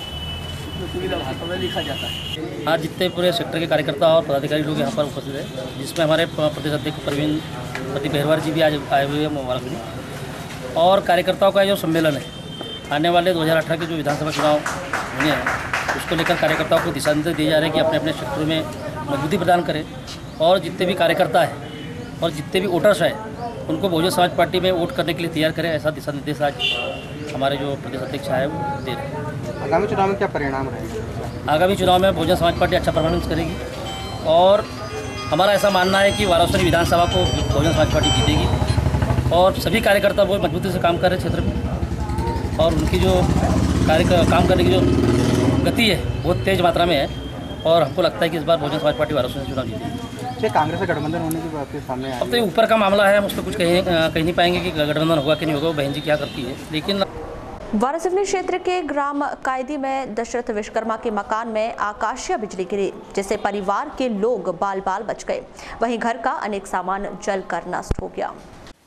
लिखा जाता है। आज जितने पूरे सेक्टर के कार्यकर्ता और पदाधिकारी लोग यहाँ पर उपस्थित हैं, जिसमें हमारे प्रदेश अध्यक्ष प्रवीण प्रदीप अहरवाल जी भी आज आए हुए हैं वारासिवनी, और कार्यकर्ताओं का जो सम्मेलन है आने वाले दो हज़ार अठारह के जो विधानसभा चुनाव होने हैं उसको लेकर कार्यकर्ताओं को दिशा निर्देश दिए जा रहे हैं कि अपने अपने क्षेत्रों में मजबूती प्रदान करें और जितने भी कार्यकर्ता हैं और जितने भी वोटर्स हैं उनको बहुजन समाज पार्टी में वोट करने के लिए तैयार करें। ऐसा दिशा निर्देश आज हमारे जो प्रदेश अध्यक्ष है वो दे रहे हैं। आगामी चुनाव में क्या परिणाम रहेगा? आगामी चुनाव में बहुजन समाज पार्टी अच्छा परफॉर्मेंस करेगी और हमारा ऐसा मानना है कि वाराणसी विधानसभा को बहुजन समाज पार्टी जीतेगी और सभी कार्यकर्ता बहुत मजबूती से काम कर रहे क्षेत्र में और उनकी जो कार्य काम करने की जो गति है बहुत तेज़ मात्रा में है और हमको लगता है कि इस बार बहुजन समाज पार्टी वाराणसी से चुनाव जीतेगी। कांग्रेस से गठबंधन होने की बात सामने अब तो ये ऊपर का मामला है, हम उस पर कुछ कहीं कहीं नहीं पाएंगे कि गठबंधन होगा कि नहीं होगा, बहन जी क्या करती है। लेकिन वारासिवनी क्षेत्र के ग्राम कायदी में दशरथ विश्वकर्मा के मकान में आकाशीय बिजली गिरी जिससे परिवार के लोग बाल बाल बच गए। वहीं घर का अनेक सामान जलकर नष्ट हो गया।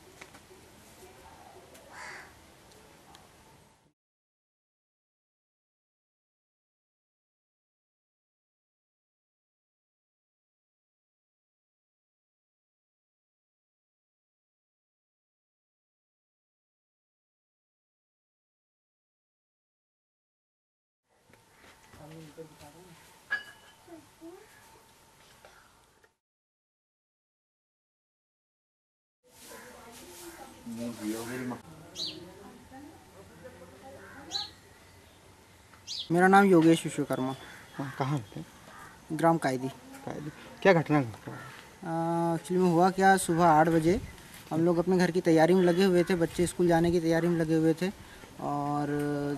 मेरा नाम योगेश विश्वकर्मा। कहाँ थे? ग्राम कायदी। कायदी क्या घटना एक्चुअली में हुआ क्या, सुबह आठ बजे हम लोग अपने घर की तैयारी में लगे हुए थे, बच्चे स्कूल जाने की तैयारी में लगे हुए थे और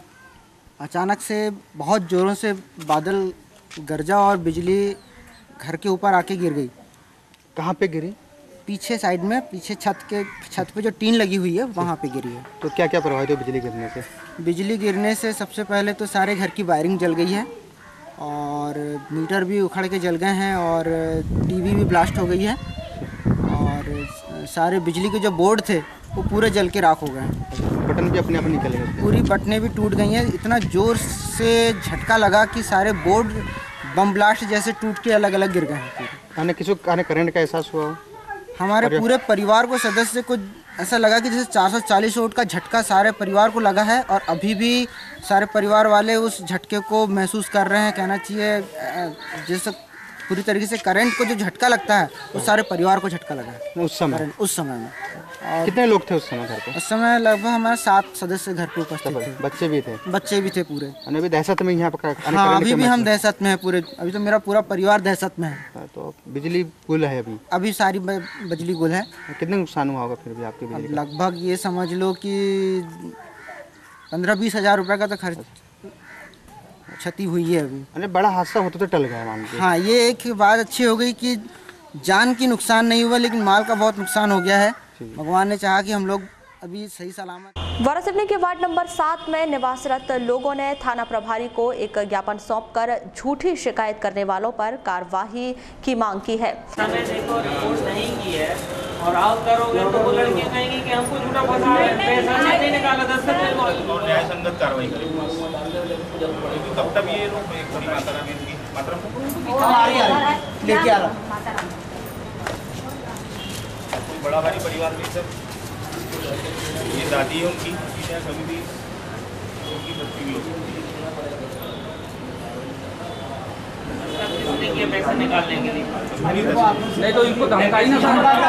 अचानक से बहुत ज़ोरों से बादल गरजा और बिजली घर के ऊपर आके गिर गई। कहाँ पे गिरी? पीछे साइड में, पीछे छत के छत पे जो टीन लगी हुई है वहाँ पे गिरी है। तो क्या क्या प्रभावित हुआ बिजली गिरने से? बिजली गिरने से सबसे पहले तो सारे घर की वायरिंग जल गई है और मीटर भी उखड़ के जल गए हैं और टीवी भी ब्लास्ट हो गई है और सारे बिजली के जो बोर्ड थे वो पूरे जल के राख हो गए हैं। बटन भी अपने आप निकल गए, पूरी बटनें भी टूट गई हैं। इतना ज़ोर से झटका लगा कि सारे बोर्ड बम ब्लास्ट जैसे टूट के अलग अलग गिर गए हैं। आने किसी को आने करंट का एहसास हुआ? हमारे पूरे परिवार को सदस्य को ऐसा लगा कि जैसे चार सौ चालीस वोल्ट का झटका सारे परिवार को लगा है और अभी भी सारे परिवार वाले उस झटके को महसूस कर रहे हैं। कहना चाहिए जैसे पूरी तरीके से करंट को जो झटका लगता है वो सारे परिवार को झटका लगा है उस समय उस समय में। और कितने लोग थे उस समय घर पे? उस समय लगभग हमारे सात सदस्य घर पे उपस्थित थे। बच्चे भी थे? बच्चे भी थे पूरे। अभी दहशत में यहाँ पर? हाँ, अभी भी हम दहशत में है पूरे। अभी तो मेरा पूरा परिवार दहशत में है। तो बिजली गुल है अभी? अभी सारी बिजली गुल है। कितने नुकसान हुआ होगा फिर भी आपकी बिजली? लगभग ये समझ लो कि पंद्रह बीस हजार रुपये का तो खर्च क्षति हुई है अभी। अरे बड़ा हादसा होता तो टल गया मान के। हाँ, ये एक बात अच्छी हो गई कि जान की नुकसान नहीं हुआ लेकिन माल का बहुत नुकसान हो गया है। भगवान ने चाहा कि हम लोग अभी सही सलामत। वारासिवनी के वार्ड नंबर सात में निवासरत लोगों ने थाना प्रभारी को एक ज्ञापन सौंपकर झूठी शिकायत करने वालों पर कार्यवाही की मांग की है। देखो रिपोर्ट नहीं की है और आप करोगे तो वो लड़के कहेंगे कि हमको झूठा फंसा है, पैसा नहीं निकाला दस रुपये और न्याय संगत कार्रवाई करेंगे। कब तक ये लोग एक बड़ी मात्रा में इनकी मात्रा लेके आ रहा कोई बड़ा भारी परिवार नहीं सर, ये दादी है उनकी, कभी भी उनकी बच्ची भी होती है पैसे निकालने के लिए नहीं तो इनको धमकाई ना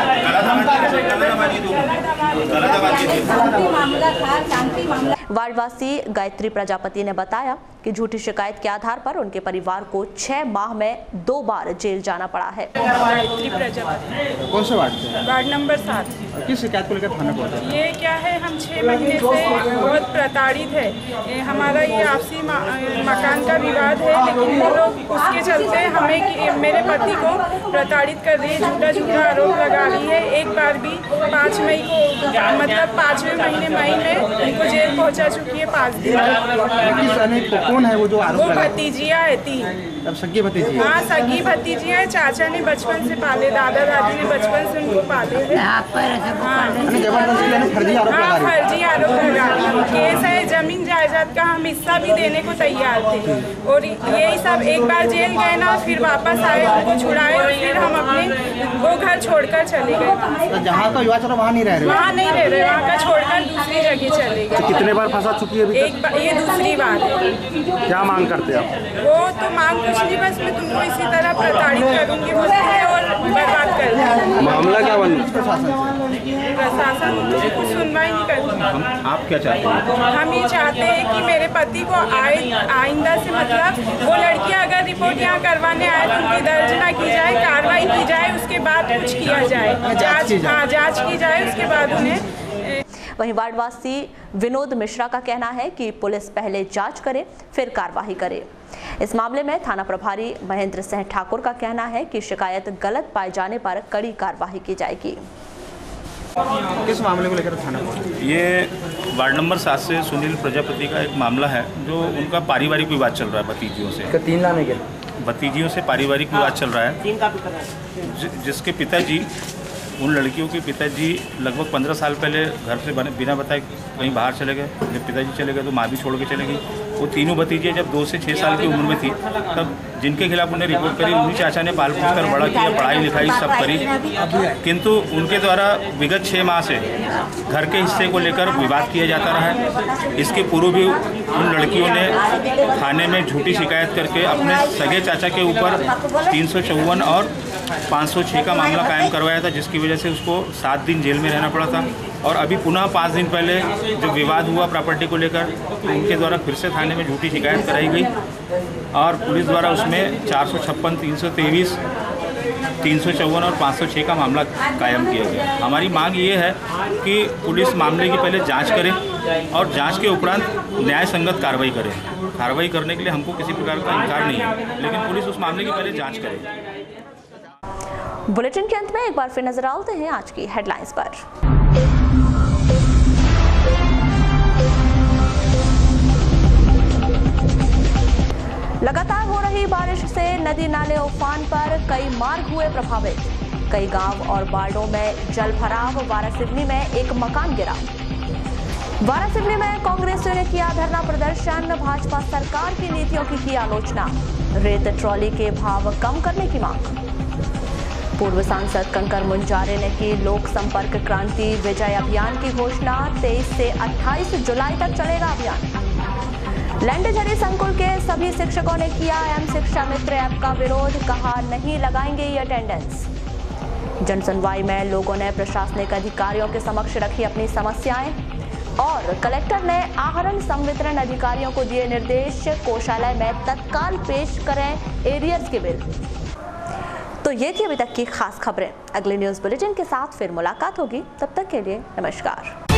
वार्डवासी गायत्री प्रजापति ने बताया कि झूठी शिकायत के आधार पर उनके परिवार को छह माह में दो बार जेल जाना पड़ा है। गायत्री प्रजापति। कौन से वार्ड से? वार्ड नंबर सात। किस शिकायत को लेकर थाना पहुंचे? ये क्या है, हम छह महीने से बहुत प्रताड़ित है। हमारा ये आपसी मकान का विवाद है लेकिन वो लोग उसके चलते हमें, मेरे पति को प्रताड़ित कर रही है, झूठा झूठा आरोप लगा रही है। एक बार भी पाँच मई को मतलब पाँचवें महीने मई में उनको जेल पहुंचा चुकी है पाँच दिन। कौन है वो जो आरोप वो भतीजियाँ है तीन। अब सगी भतीजी? हाँ, सगी भतीजियाँ हैं। चाचा ने बचपन से पाले, दादा दादी ने बचपन से उनको पाले हैं। हाँ, फर्जी आरोप लगा रही है। केस है, जमीन जायदाद का हम हिस्सा भी देने को तैयार थे और यही सब। एक बार जेल गए ना, फिर वापस आए, उनको छुड़ाए और फिर हम अपने वो घर छोड़कर चले गए। तो जहाँ का युवा चलो वहाँ नहीं रह रहे? वहाँ नहीं रह रहे, वहाँ का छोड़कर दूसरी जगह चले गए। कितने बार फंसा चुकी है? एक बार, ये दूसरी बार है। क्या मांग करते हैं आप? वो तो मांग कुछ नहीं, बस मैं तुमको इसी तरह प्रताड़ित करूंगी मुझसे और बर्बाद कर दूंगी। मामला क्या बन प्रशासन से? प्रशासन कुछ सुनवाई नहीं करती। आप क्या चाहते हैं? हम ये चाहते हैं कि मेरे पति को आए आइंदा से मतलब वो लड़कियां अगर रिपोर्ट यहाँ करवाने आए तो उनकी दर्ज ना की जाए, कार्रवाई की जाए, उसके बाद कुछ किया जाए, जांच हाँ जांच की जाए, उसके बाद उन्हें। वहीं वार्डवासी विनोद मिश्रा का कहना है कि पुलिस पहले जांच करे फिर कार्रवाई करे। इस मामले में थाना प्रभारी महेंद्र सिंह ठाकुर का कहना है कि शिकायत गलत पाए जाने पर कड़ी कार्रवाई की जाएगी। किस मामले को लेकर थाना? ये वार्ड नंबर सात से सुनील प्रजापति का एक मामला है जो उनका पारिवारिक विवाद चल रहा है भतीजियों से। तीन नाम है भतीजियों से पारिवारिक विवाद चल रहा है, जि, जिसके पिताजी उन लड़कियों के पिताजी लगभग पंद्रह साल पहले घर से बने बिना बताए कहीं बाहर चले गए। जब पिताजी चले गए तो माँ भी छोड़ के चले गई। वो तीनों भतीजे जब दो से छः साल की उम्र में थी तब जिनके खिलाफ उन्हें रिपोर्ट करी, उन्हीं चाचा ने पाल पोस कर बड़ा किया, पढ़ाई लिखाई सब करी, किंतु उनके द्वारा विगत छः माह से घर के हिस्से को लेकर विवाद किया जाता रहा है। इसके पूर्व भी उन लड़कियों ने थाने में झूठी शिकायत करके अपने सगे चाचा के ऊपर तीन सौ चौवन और पाँच सौ छः का मामला कायम करवाया था, जिसकी वजह से उसको सात दिन जेल में रहना पड़ा था। और अभी पुनः पाँच दिन पहले जब विवाद हुआ प्रॉपर्टी को लेकर तो उनके द्वारा फिर से थाने में झूठी शिकायत कराई गई और पुलिस द्वारा उसमें चार सौ छप्पन तीन सौ तेईस तीन सौ चौवन और पाँच सौ छः का मामला कायम किया गया। हमारी मांग ये है कि पुलिस मामले की पहले जांच करे और जांच के उपरांत न्याय संगत कार्रवाई करे। कार्रवाई करने के लिए हमको किसी प्रकार का इनकार नहीं है, लेकिन पुलिस उस मामले की पहले जाँच करे। बुलेटिन के अंत में एक बार फिर नजर डालते हैं आज की हेडलाइंस पर। लगातार हो रही बारिश से नदी नाले उफान पर कई मार्ग हुए प्रभावित। कई गांव और वार्डों में जल भराव। वारासिवनी में एक मकान गिरा। वारासिवनी में कांग्रेसियों ने किया धरना प्रदर्शन। भाजपा सरकार की नीतियों की की आलोचना। रेत ट्रॉली के भाव कम करने की मांग। पूर्व सांसद कंकर मुंजारे ने की लोक संपर्क क्रांति विजय अभियान की घोषणा। तेईस से अट्ठाईस जुलाई तक चलेगा अभियान। लैंडेझरी संकुल के सभी शिक्षकों ने किया एम शिक्षा मित्र ऐप का विरोध। कहा नहीं लगाएंगे ये अटेंडेंस। जनसुनवाई में लोगों ने प्रशासनिक अधिकारियों के समक्ष रखी अपनी समस्याएं और कलेक्टर ने आहरण संवितरण अधिकारियों को दिए निर्देश। कोषालय में तत्काल पेश करें एरियर्स के बिल। तो ये थी अभी तक की खास खबरें। अगले न्यूज बुलेटिन के साथ फिर मुलाकात होगी, तब तक के लिए नमस्कार।